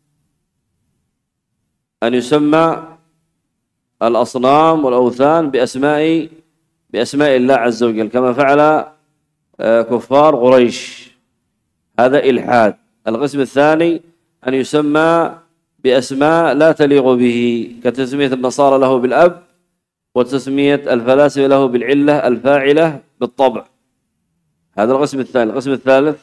أن يسمى الأصنام والأوثان بأسماء الله عز وجل كما فعل كفار قريش، هذا إلحاد. القسم الثاني أن يسمى بأسماء لا تليق به، كتسمية النصارى له بالأب وتسمية الفلاسفة له بالعلة الفاعلة بالطبع. هذا القسم الثاني. القسم الثالث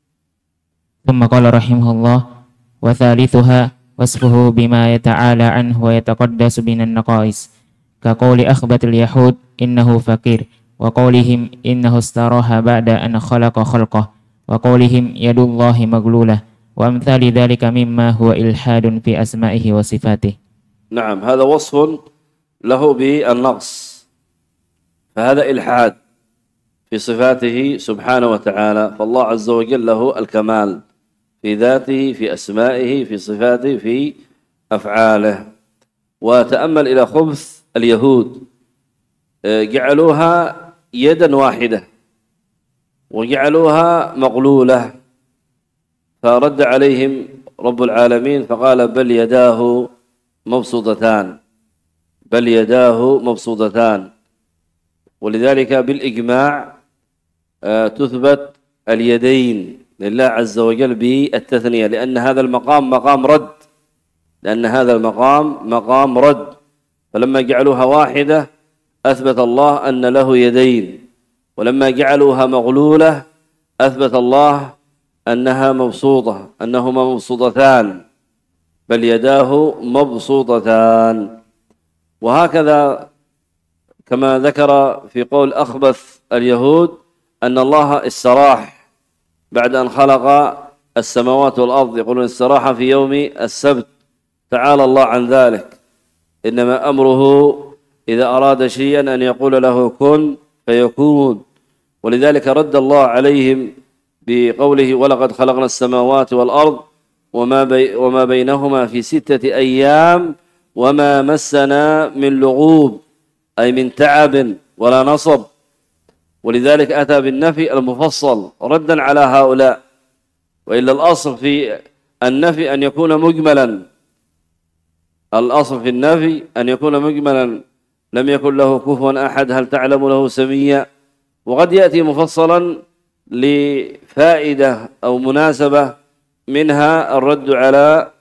ثم قال رحمه الله: وثالثها وصفه بما يتعالى عنه ويتقدس من النقائص، كقول أخبث اليهود إنه فقير، وقولهم إنه استراح بعد أن خلق خلقه، وقولهم يد الله مغلولة، وأمثال ذلك مما هو إلحاد في أسمائه وصفاته. نعم، هذا وصف له بالنقص، فهذا إلحاد في صفاته سبحانه وتعالى. فالله عز وجل له الكمال في ذاته، في أسمائه، في صفاته، في أفعاله. وتأمل إلى خبث اليهود، جعلوها يدا واحدة وجعلوها مقلولة، فرد عليهم رب العالمين فقال بل يداه مبسوطتان، بل يداه مبسوطتان. ولذلك بالإجماع تثبت اليدين لله عز وجل بالتثنية، لأن هذا المقام مقام رد، لأن هذا المقام مقام رد. فلما جعلوها واحدة أثبت الله أن له يدين، ولما جعلوها مغلولة أثبت الله أنها مبسوطة، أنهما مبسوطتان، بل يداه مبسوطتان. وهكذا كما ذكر في قول أخبث اليهود أن الله استراح بعد أن خلق السماوات والأرض، يقولون استراح في يوم السبت، تعالى الله عن ذلك، إنما أمره إذا أراد شيئا أن يقول له كن فيكون. ولذلك رد الله عليهم بقوله ولقد خلقنا السماوات والأرض وما بينهما في 6 أيام وما مسنا من لغوب، أي من تعب ولا نصب. ولذلك أتى بالنفي المفصل ردا على هؤلاء، وإلا الأصل في النفي أن يكون مجملا، الأصل في النفي أن يكون مجملا، لم يكن له كفوا أحد، هل تعلم له سميا. وقد يأتي مفصلا لفائدة أو مناسبة، منها الرد على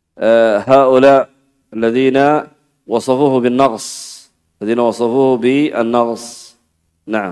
هؤلاء الذين وصفوه بالنقص، نعم.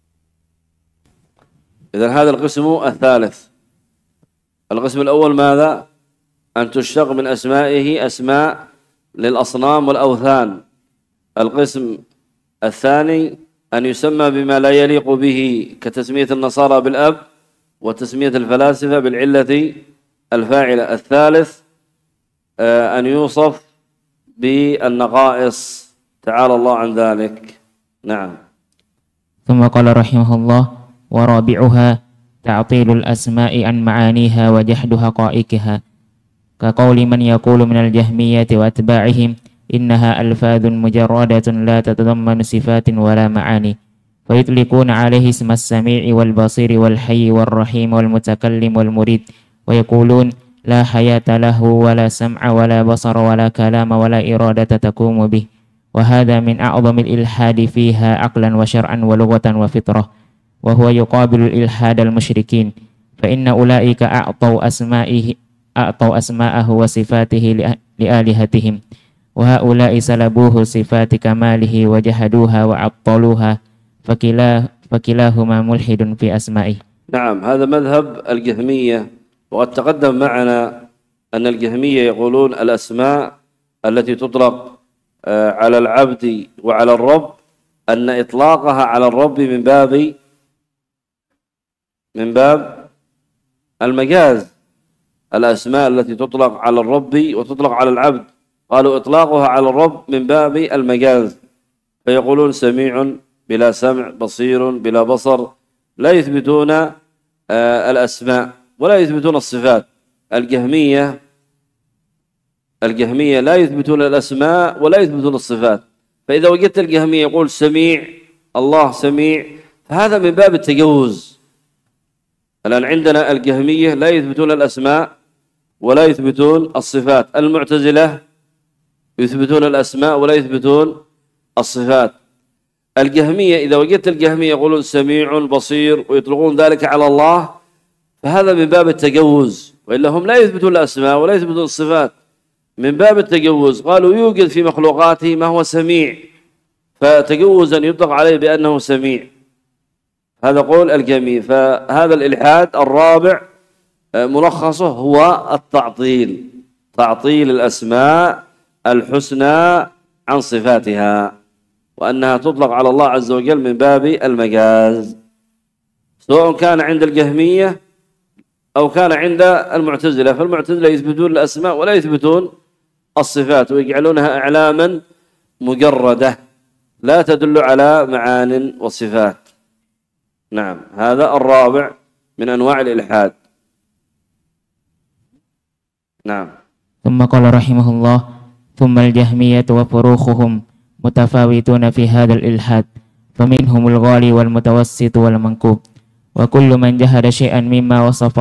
إذن هذا القسم الثالث. القسم الأول ماذا؟ أن تشتق من أسمائه أسماء للأصنام والأوثان. القسم الثاني أن يسمى بما لا يليق به، كتسمية النصارى بالأب وتسمية الفلاسفة بالعلة الفاعلة. الثالث أن يوصف بالنقائص، تعالى الله عن ذلك، نعم. ثم قال رحمه الله: ورابعها تعطيل الأسماء عن معانيها وجحد حقائقها، كقول من يقول من الجهمية وأتباعهم إنها ألفاظ مجردة لا تتضمن صفات ولا معاني، فيطلقون عليه اسم السميع والبصير والحي والرحيم والمتكلم والمريد، ويقولون لا حياة له ولا سمع ولا بصر ولا كلام ولا إرادة تقوم به. وهذا من أعظم الإلحاد فيها عقلا وشرعا ولغة وفطرة، وهو يقابل الإلحاد المشركين، فإن أولئك أعطوا أسماءه وصفاته لآلهتهم، وهؤلاء سلبوه صفات كماله وجحدوها وعطلوها، فكلاهما ملحد في أسمائه. نعم، هذا مذهب الجهمية، وقد تقدم معنا أن الجهمية يقولون الأسماء التي تطلق على العبد وعلى الرب أن إطلاقها على الرب من باب المجاز. الأسماء التي تطلق على الرب وتطلق على العبد قالوا إطلاقها على الرب من باب المجاز، فيقولون سميع بلا سمع، بصير بلا بصر، لا يثبتون الأسماء ولا يثبتون الصفات. الجهمية لا يثبتون الأسماء ولا يثبتون الصفات. فإذا وجدت الجهمية يقول سميع، الله سميع، فهذا من باب التجوز. الآن عندنا الجهمية لا يثبتون الأسماء ولا يثبتون الصفات، المعتزلة يثبتون الأسماء ولا يثبتون الصفات. الجهمية إذا وجدت الجهمية يقولون سميع بصير ويطلقون ذلك على الله، فهذا من باب التجوز، وإلا هم لا يثبتون الأسماء ولا يثبتون الصفات، من باب التجوز. قالوا يوجد في مخلوقاته ما هو سميع، فتجوزا يطلق عليه بأنه سميع. هذا قول الجهمية. فهذا الإلحاد الرابع ملخصه هو التعطيل، تعطيل الأسماء الحسنى عن صفاتها، وأنها تطلق على الله عز وجل من باب المجاز، سواء كان عند الجهمية أو كان عند المعتزلة. فالمعتزلة يثبتون الأسماء ولا يثبتون الصفات، ويجعلونها أعلاما مجردة لا تدل على معان وصفات. نعم، هذا الرابع من أنواع الإلحاد. نعم. ثم قال رحمه الله: ثم الجهمية وفروخهم متفاوتون في هذا الإلحاد، فمنهم الغالي والمتوسط والمنكوب، وكل من جهد شيئا مما وصف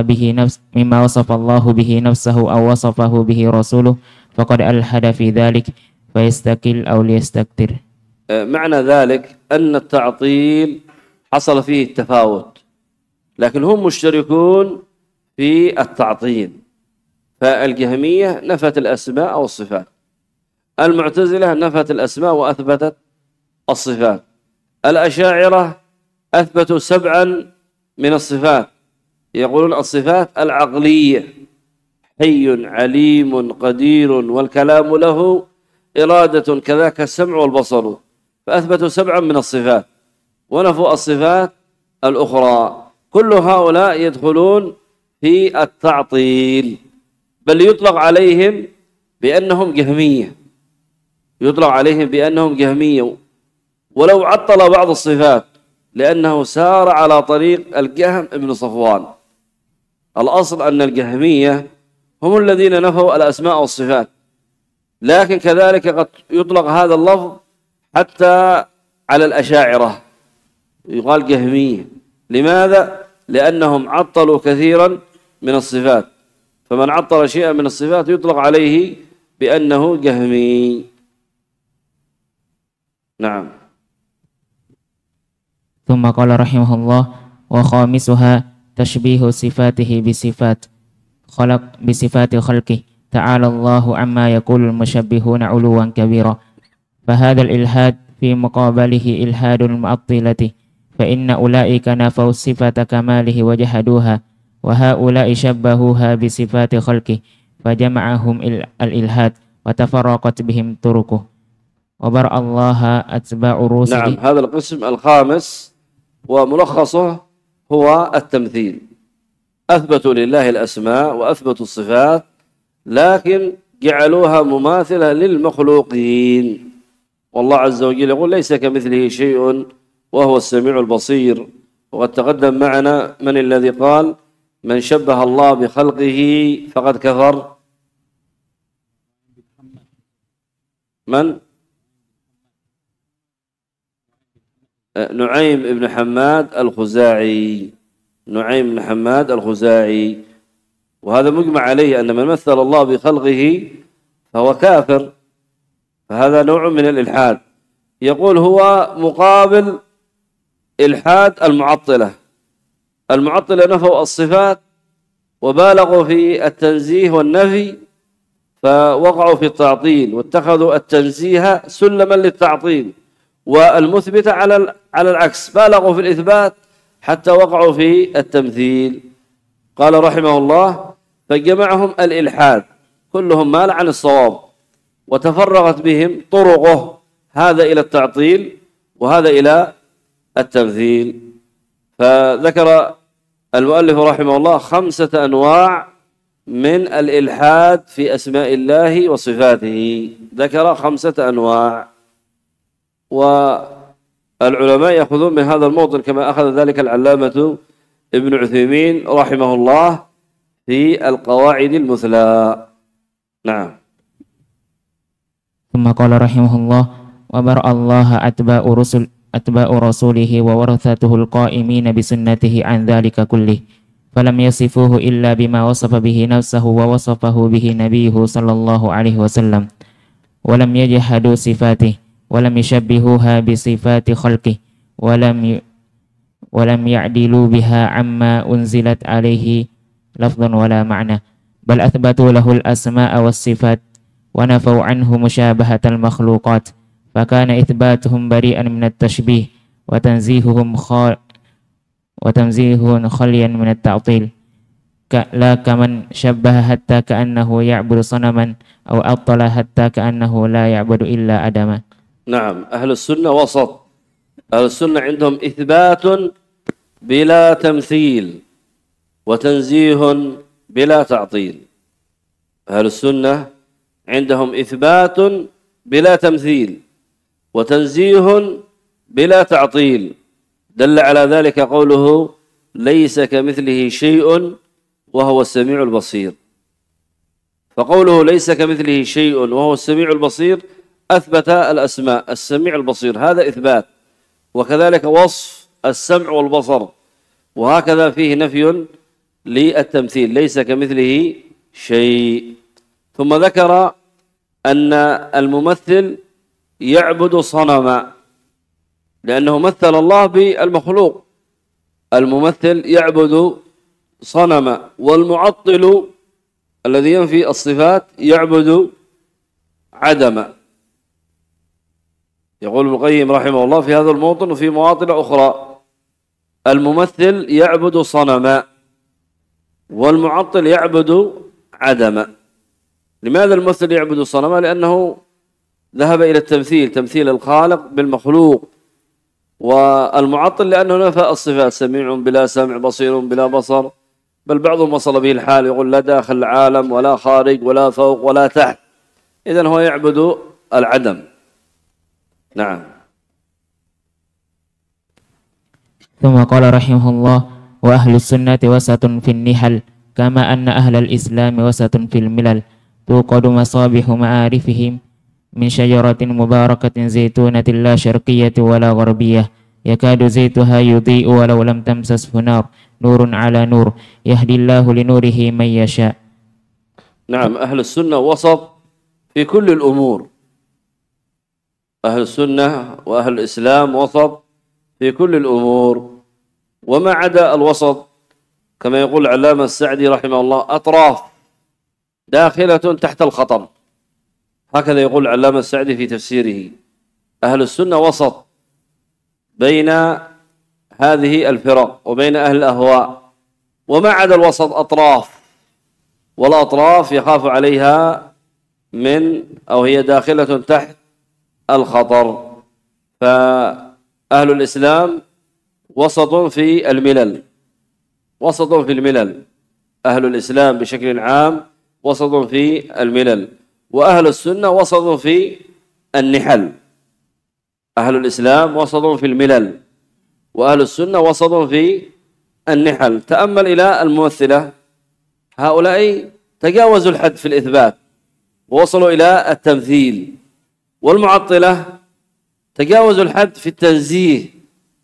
الله به نفسه أو وصفه به رسوله فقد ألحد في ذلك، فيستقل أو ليستكتر. معنى ذلك أن التعطيل حصل فيه التفاوت، لكن هم مشتركون في التعطيل. فالجهمية نفت الأسماء والصفات، المعتزلة نفت الأسماء وأثبتت الصفات، الأشاعرة أثبتوا 7 من الصفات، يقولون الصفات العقلية: حي عليم قدير والكلام له إرادة كذاك السمع والبصر، فأثبتوا 7 من الصفات ونفوا الصفات الأخرى. كل هؤلاء يدخلون في التعطيل، بل يطلق عليهم بأنهم جهمية، يطلق عليهم بأنهم جهمية، ولو عطل بعض الصفات لأنه سار على طريق الجهم ابن صفوان. الأصل أن الجهمية هم الذين نفوا الأسماء والصفات، لكن كذلك قد يطلق هذا اللفظ حتى على الأشاعرة، يقال جهمية. لماذا؟ لأنهم عطلوا كثيرا من الصفات، فمن عطل شيئا من الصفات يطلق عليه بأنه جهمي. نعم. ثم قال رحمه الله: وخامسها تشبيه صفاته بصفات خلقه، تعالى الله عما يقول المشبهون علوا كبيرا. فهذا الإلحاد في مقابله إلحاد المعطلة، فإن أولئك نفوا صفة كماله وجحدوها، وهؤلاء شبهوها بصفات خلقه، فجمعهم الإلحاد وتفرقت بهم طرقه، وبرأ الله أتباع الرسل. نعم، هذا القسم الخامس وملخصه هو التمثيل. أثبتوا لله الأسماء وأثبتوا الصفات، لكن جعلوها مماثلة للمخلوقين، والله عز وجل يقول ليس كمثله شيء وهو السميع البصير. وقد تقدم معنا من الذي قال: من شبه الله بخلقه فقد كفر. من؟ نعيم بن حماد الخزاعي. نعيم بن حماد الخزاعي، وهذا مجمع عليه أن من مثل الله بخلقه فهو كافر، فهذا نوع من الإلحاد. يقول هو مقابل إلحاد المعطلة. المعطلة نفوا الصفات وبالغوا في التنزيه والنفي، فوقعوا في التعطيل واتخذوا التنزيه سلما للتعطيل، والمثبتة على العكس بالغوا في الإثبات حتى وقعوا في التمثيل. قال رحمه الله: فجمعهم الإلحاد كلهم مال عن الصواب، وتفرغت بهم طرقه، هذا إلى التعطيل وهذا إلى التمثيل. فذكر المؤلف رحمه الله 5 أنواع من الإلحاد في أسماء الله وصفاته، ذكر 5 أنواع. والعلماء يأخذون من هذا الموطن كما أخذ ذلك العلامة ابن عثيمين رحمه الله في القواعد المثلى. نعم. ثم قال رحمه الله: وبرأ الله أتباع رسوله وورثته القائمين بسنته عن ذلك كله، فلم يصفوه إلا بما وصف به نفسه ووصفه به نبيه صلى الله عليه وسلم، ولم يجحدوا صفاته، ولم يشبهوها بصفات خلقه، ولم يعدلوا بها عما أنزلت عليه لفظا ولا معنى، بل أثبتوا له الأسماء والصفات ونفوا عنه مشابهة المخلوقات، فكان إثباتهم بريئا من التشبيه وتنزيههم خاليا من التعطيل، لا كمن شبه حتى كأنه يعبد صنما أو أبطل حتى كأنه لا يعبد إلا أدما. نعم. أهل السنة وسط. أهل السنة عندهم إثبات بلا تمثيل وتنزيه بلا تعطيل. أهل السنة عندهم إثبات بلا تمثيل وتنزيه بلا تعطيل. دل على ذلك قوله: ليس كمثله شيء وهو السميع البصير. فقوله ليس كمثله شيء وهو السميع البصير أثبت الأسماء، السميع البصير هذا إثبات، وكذلك وصف السمع والبصر، وهكذا فيه نفي للتمثيل، ليس كمثله شيء. ثم ذكر أن الممثل يعبد صنما لأنه مثل الله بالمخلوق، الممثل يعبد صنما، والمعطل الذي ينفي الصفات يعبد عدما. يقول ابن القيم رحمه الله في هذا الموطن وفي مواطن أخرى: الممثل يعبد صنما والمعطل يعبد عدما. لماذا الممثل يعبد صنما؟ لأنه ذهب إلى التمثيل، تمثيل الخالق بالمخلوق. والمعطل لأنه نفى الصفات، سميع بلا سمع، بصير بلا بصر، بل بعضهم وصل به الحال يقول لا داخل العالم ولا خارج ولا فوق ولا تحت، إذن هو يعبد العدم. نعم. ثم قال رحمه الله: وأهل السنة وسط في النحل، كما أن أهل الإسلام وسط في الملل، توقد مصابيح معارفهم من شجرة مباركة زيتونة لا شرقية ولا غربية، يكاد زيتها يضيء ولو لم تمسسه نار، نور على نور، يهدي الله لنوره من يشاء. نعم. أهل السنة وسط في كل الأمور. أهل السنة وأهل الإسلام وسط في كل الأمور، وما عدا الوسط كما يقول العلامة السعدي رحمه الله أطراف داخلة تحت الخطر، هكذا يقول العلامة السعدي في تفسيره. أهل السنة وسط بين هذه الفرق وبين أهل الأهواء، وما عدا الوسط أطراف، والأطراف يخاف عليها من أو هي داخلة تحت الخطر. فأهل الإسلام وسط في الملل، وسط في الملل. أهل الإسلام بشكل عام وسط في الملل، وأهل السنة وسط في النحل. أهل الإسلام وسط في الملل، وأهل السنة وسط في النحل. تأمل إلى الممثلة، هؤلاء تجاوزوا الحد في الإثبات ووصلوا إلى التمثيل، والمعطلة تجاوزوا الحد في التنزيه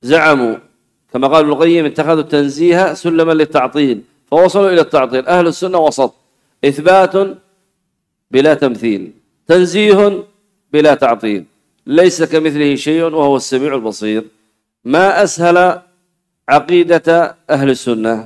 زعموا كما قال ابن القيم اتخذوا التنزيه سلما للتعطيل فوصلوا إلى التعطيل. أهل السنة وسط، إثبات بلا تمثيل، تنزيه بلا تعطيل، ليس كمثله شيء وهو السميع البصير. ما أسهل عقيدة أهل السنة،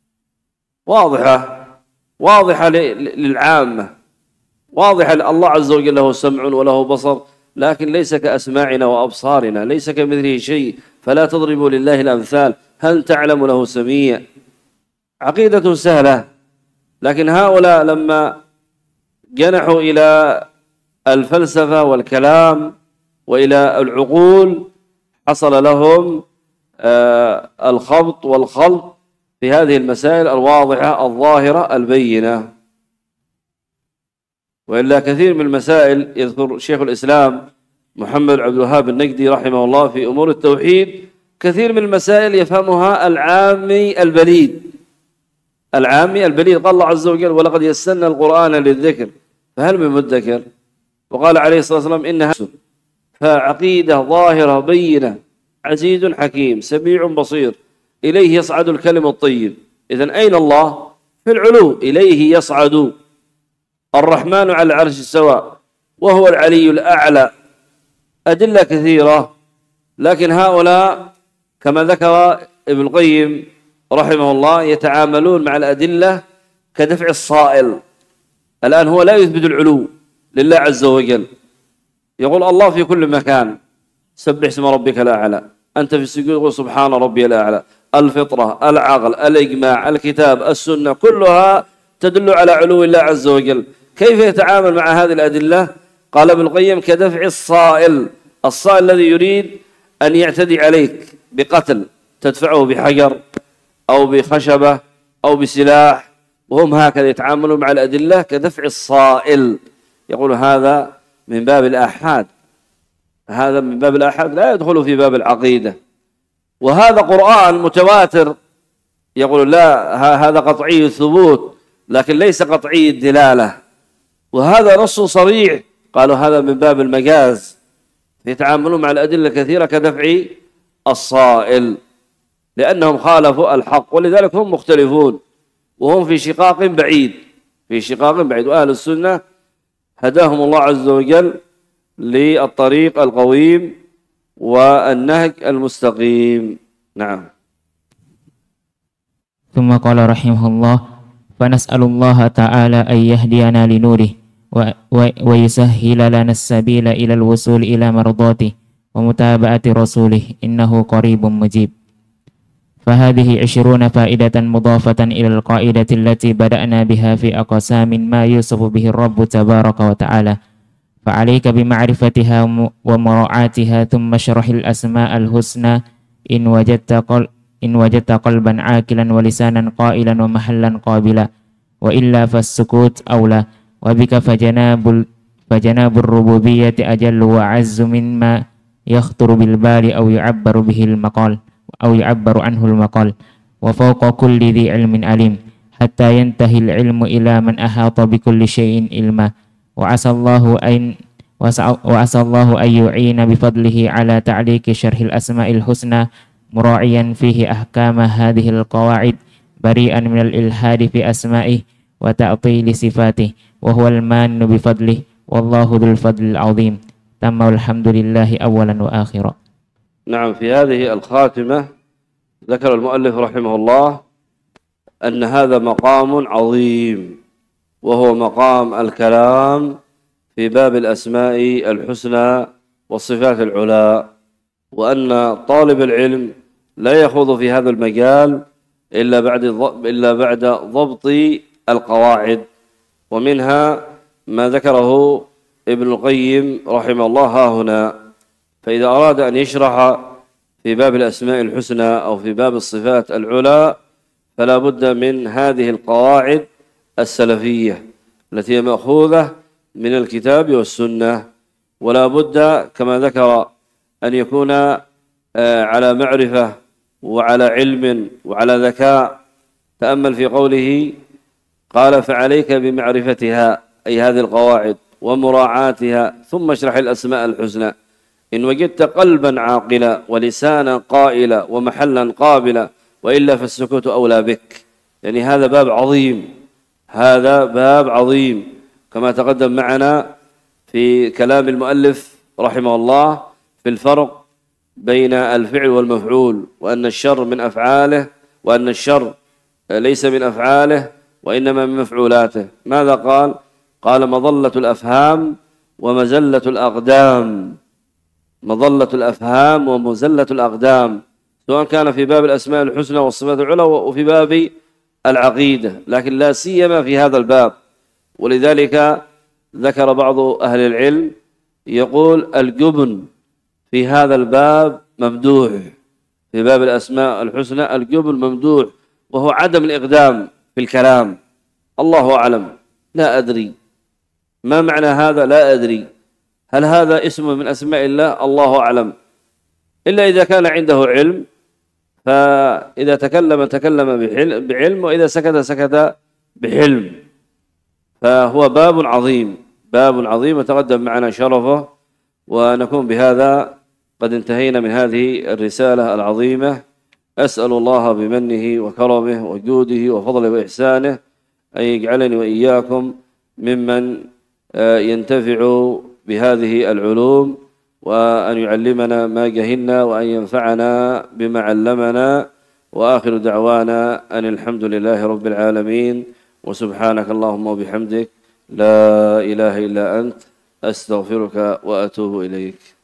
واضحة للعامة، واضحة. الله عز وجل له سمع وله بصر، لكن ليس كأسماعنا وأبصارنا، ليس كمثله شيء، فلا تضربوا لله الأمثال، هل تعلم له سميع؟ عقيدة سهلة. لكن هؤلاء لما جنحوا إلى الفلسفة والكلام وإلى العقول حصل لهم الخبط والخلط في هذه المسائل الواضحة الظاهرة البينة. وإلا كثير من المسائل يذكر شيخ الإسلام محمد عبد الوهاب النجدي رحمه الله في أمور التوحيد، كثير من المسائل يفهمها العامي البليد. العامي البليد قال الله عز وجل ولقد يسرنا القرآن للذكر فهل من مدكر؟ وقال عليه الصلاة والسلام إنها فعقيدة ظاهرة بينة، عزيز حكيم سميع بصير، إليه يصعد الكلم الطيب. إذن أين الله؟ في العلو، إليه يصعد الرحمن على العرش استوى وهو العلي الأعلى. أدلة كثيرة، لكن هؤلاء كما ذكر ابن القيم رحمه الله يتعاملون مع الأدلة كدفع الصائل. الآن هو لا يثبت العلو لله عز وجل، يقول الله في كل مكان، سبح اسم ربك الأعلى، أنت في السجود قل سبحان ربي الأعلى. الفطرة، العقل، الإجماع، الكتاب، السنة، كلها تدل على علو الله عز وجل. كيف يتعامل مع هذه الأدلة؟ قال ابن القيم كدفع الصائل، الصائل الذي يريد أن يعتدي عليك بقتل، تدفعه بحجر أو بخشبة أو بسلاح، وهم هكذا يتعاملون مع الأدلة كدفع الصائل. يقول هذا من باب الآحاد، هذا من باب الآحاد لا يدخل في باب العقيدة. وهذا قرآن متواتر، يقول لا هذا قطعي الثبوت لكن ليس قطعي الدلالة. وهذا نص صريح، قالوا هذا من باب المجاز، يتعاملون مع الأدلة الكثيرة كدفع الصائل لأنهم خالفوا الحق، ولذلك هم مختلفون وهم في شقاق بعيد، في شقاق بعيد. وأهل السنة هداهم الله عز وجل للطريق القويم والنهج المستقيم. نعم. ثم قال رحمه الله: فنسأل الله تعالى أن يهدينا لنوره ويسهل لنا السبيل إلى الوصول إلى مرضاته ومتابعة رسوله إنه قريب مجيب. فهذه 20 فائدة مضافة إلى القاعدة التي بدأنا بها في أقسام ما يوصف به الرب تبارك وتعالى، فعليك بمعرفتها ومراعاتها، ثم اشرح الأسماء الحسنى إن وجدت قلبا عاقلا ولسانا قائلا ومحلا قابلا، وإلا فالسكوت أولى. وبك فجناب الربوبية أجل وأعز مما يخطر بالبال أو يعبر عنه المقال، وفوق كل ذي علم عليم، حتى ينتهي العلم إلى من أحاط بكل شيء علما. وعسى الله أن يعين بفضله على تعليق شرح الأسماء الحسنى، مراعيا فيه أحكام هذه القواعد، بريئا من الإلحاد في أسمائه وتعطيل صفاته، وهو المان بفضله، والله ذو الفضل العظيم. تم الحمد لله أولا وآخرا. نعم. في هذه الخاتمة ذكر المؤلف رحمه الله أن هذا مقام عظيم، وهو مقام الكلام في باب الأسماء الحسنى والصفات العلى، وأن طالب العلم لا يخوض في هذا المجال إلا بعد ضبط القواعد، ومنها ما ذكره ابن القيم رحمه الله ها هنا. فإذا أراد أن يشرح في باب الأسماء الحسنى أو في باب الصفات العلى فلا بد من هذه القواعد السلفية التي هي مأخوذة من الكتاب والسنة، ولا بد كما ذكر أن يكون على معرفة وعلى علم وعلى ذكاء. تأمل في قوله قال فعليك بمعرفتها، أي هذه القواعد ومراعاتها، ثم اشرح الأسماء الحسنى. إن وجدت قلبا عاقلا ولسانا قائلا ومحلا قابلا، وإلا فالسكوت أولى بك. يعني هذا باب عظيم، هذا باب عظيم كما تقدم معنا في كلام المؤلف رحمه الله في الفرق بين الفعل والمفعول، وأن الشر من أفعاله، وأن الشر ليس من أفعاله وإنما من مفعولاته. ماذا قال؟ قال مظلة الأفهام ومزلة الأقدام. مظلة الأفهام ومزلة الأقدام، سواء كان في باب الأسماء الحسنى والصفات العلى وفي باب العقيدة، لكن لا سيما في هذا الباب. ولذلك ذكر بعض أهل العلم يقول الجبن في هذا الباب ممدوح، في باب الأسماء الحسنى الجبن ممدوح، وهو عدم الإقدام في الكلام. الله أعلم، لا أدري ما معنى هذا، لا أدري هل هذا اسم من أسماء الله، الله أعلم، إلا إذا كان عنده علم، فإذا تكلم بعلم، وإذا سكت سكت بحلم. فهو باب عظيم، باب عظيم وتقدم معنا شرفه. ونكون بهذا قد انتهينا من هذه الرسالة العظيمة. أسأل الله بمنه وكرمه وجوده وفضله وإحسانه أن يجعلني وإياكم ممن ينتفع بهذه العلوم، وأن يعلمنا ما جهلنا، وأن ينفعنا بما علمنا. وآخر دعوانا أن الحمد لله رب العالمين، وسبحانك اللهم وبحمدك لا إله إلا أنت، أستغفرك وأتوب إليك.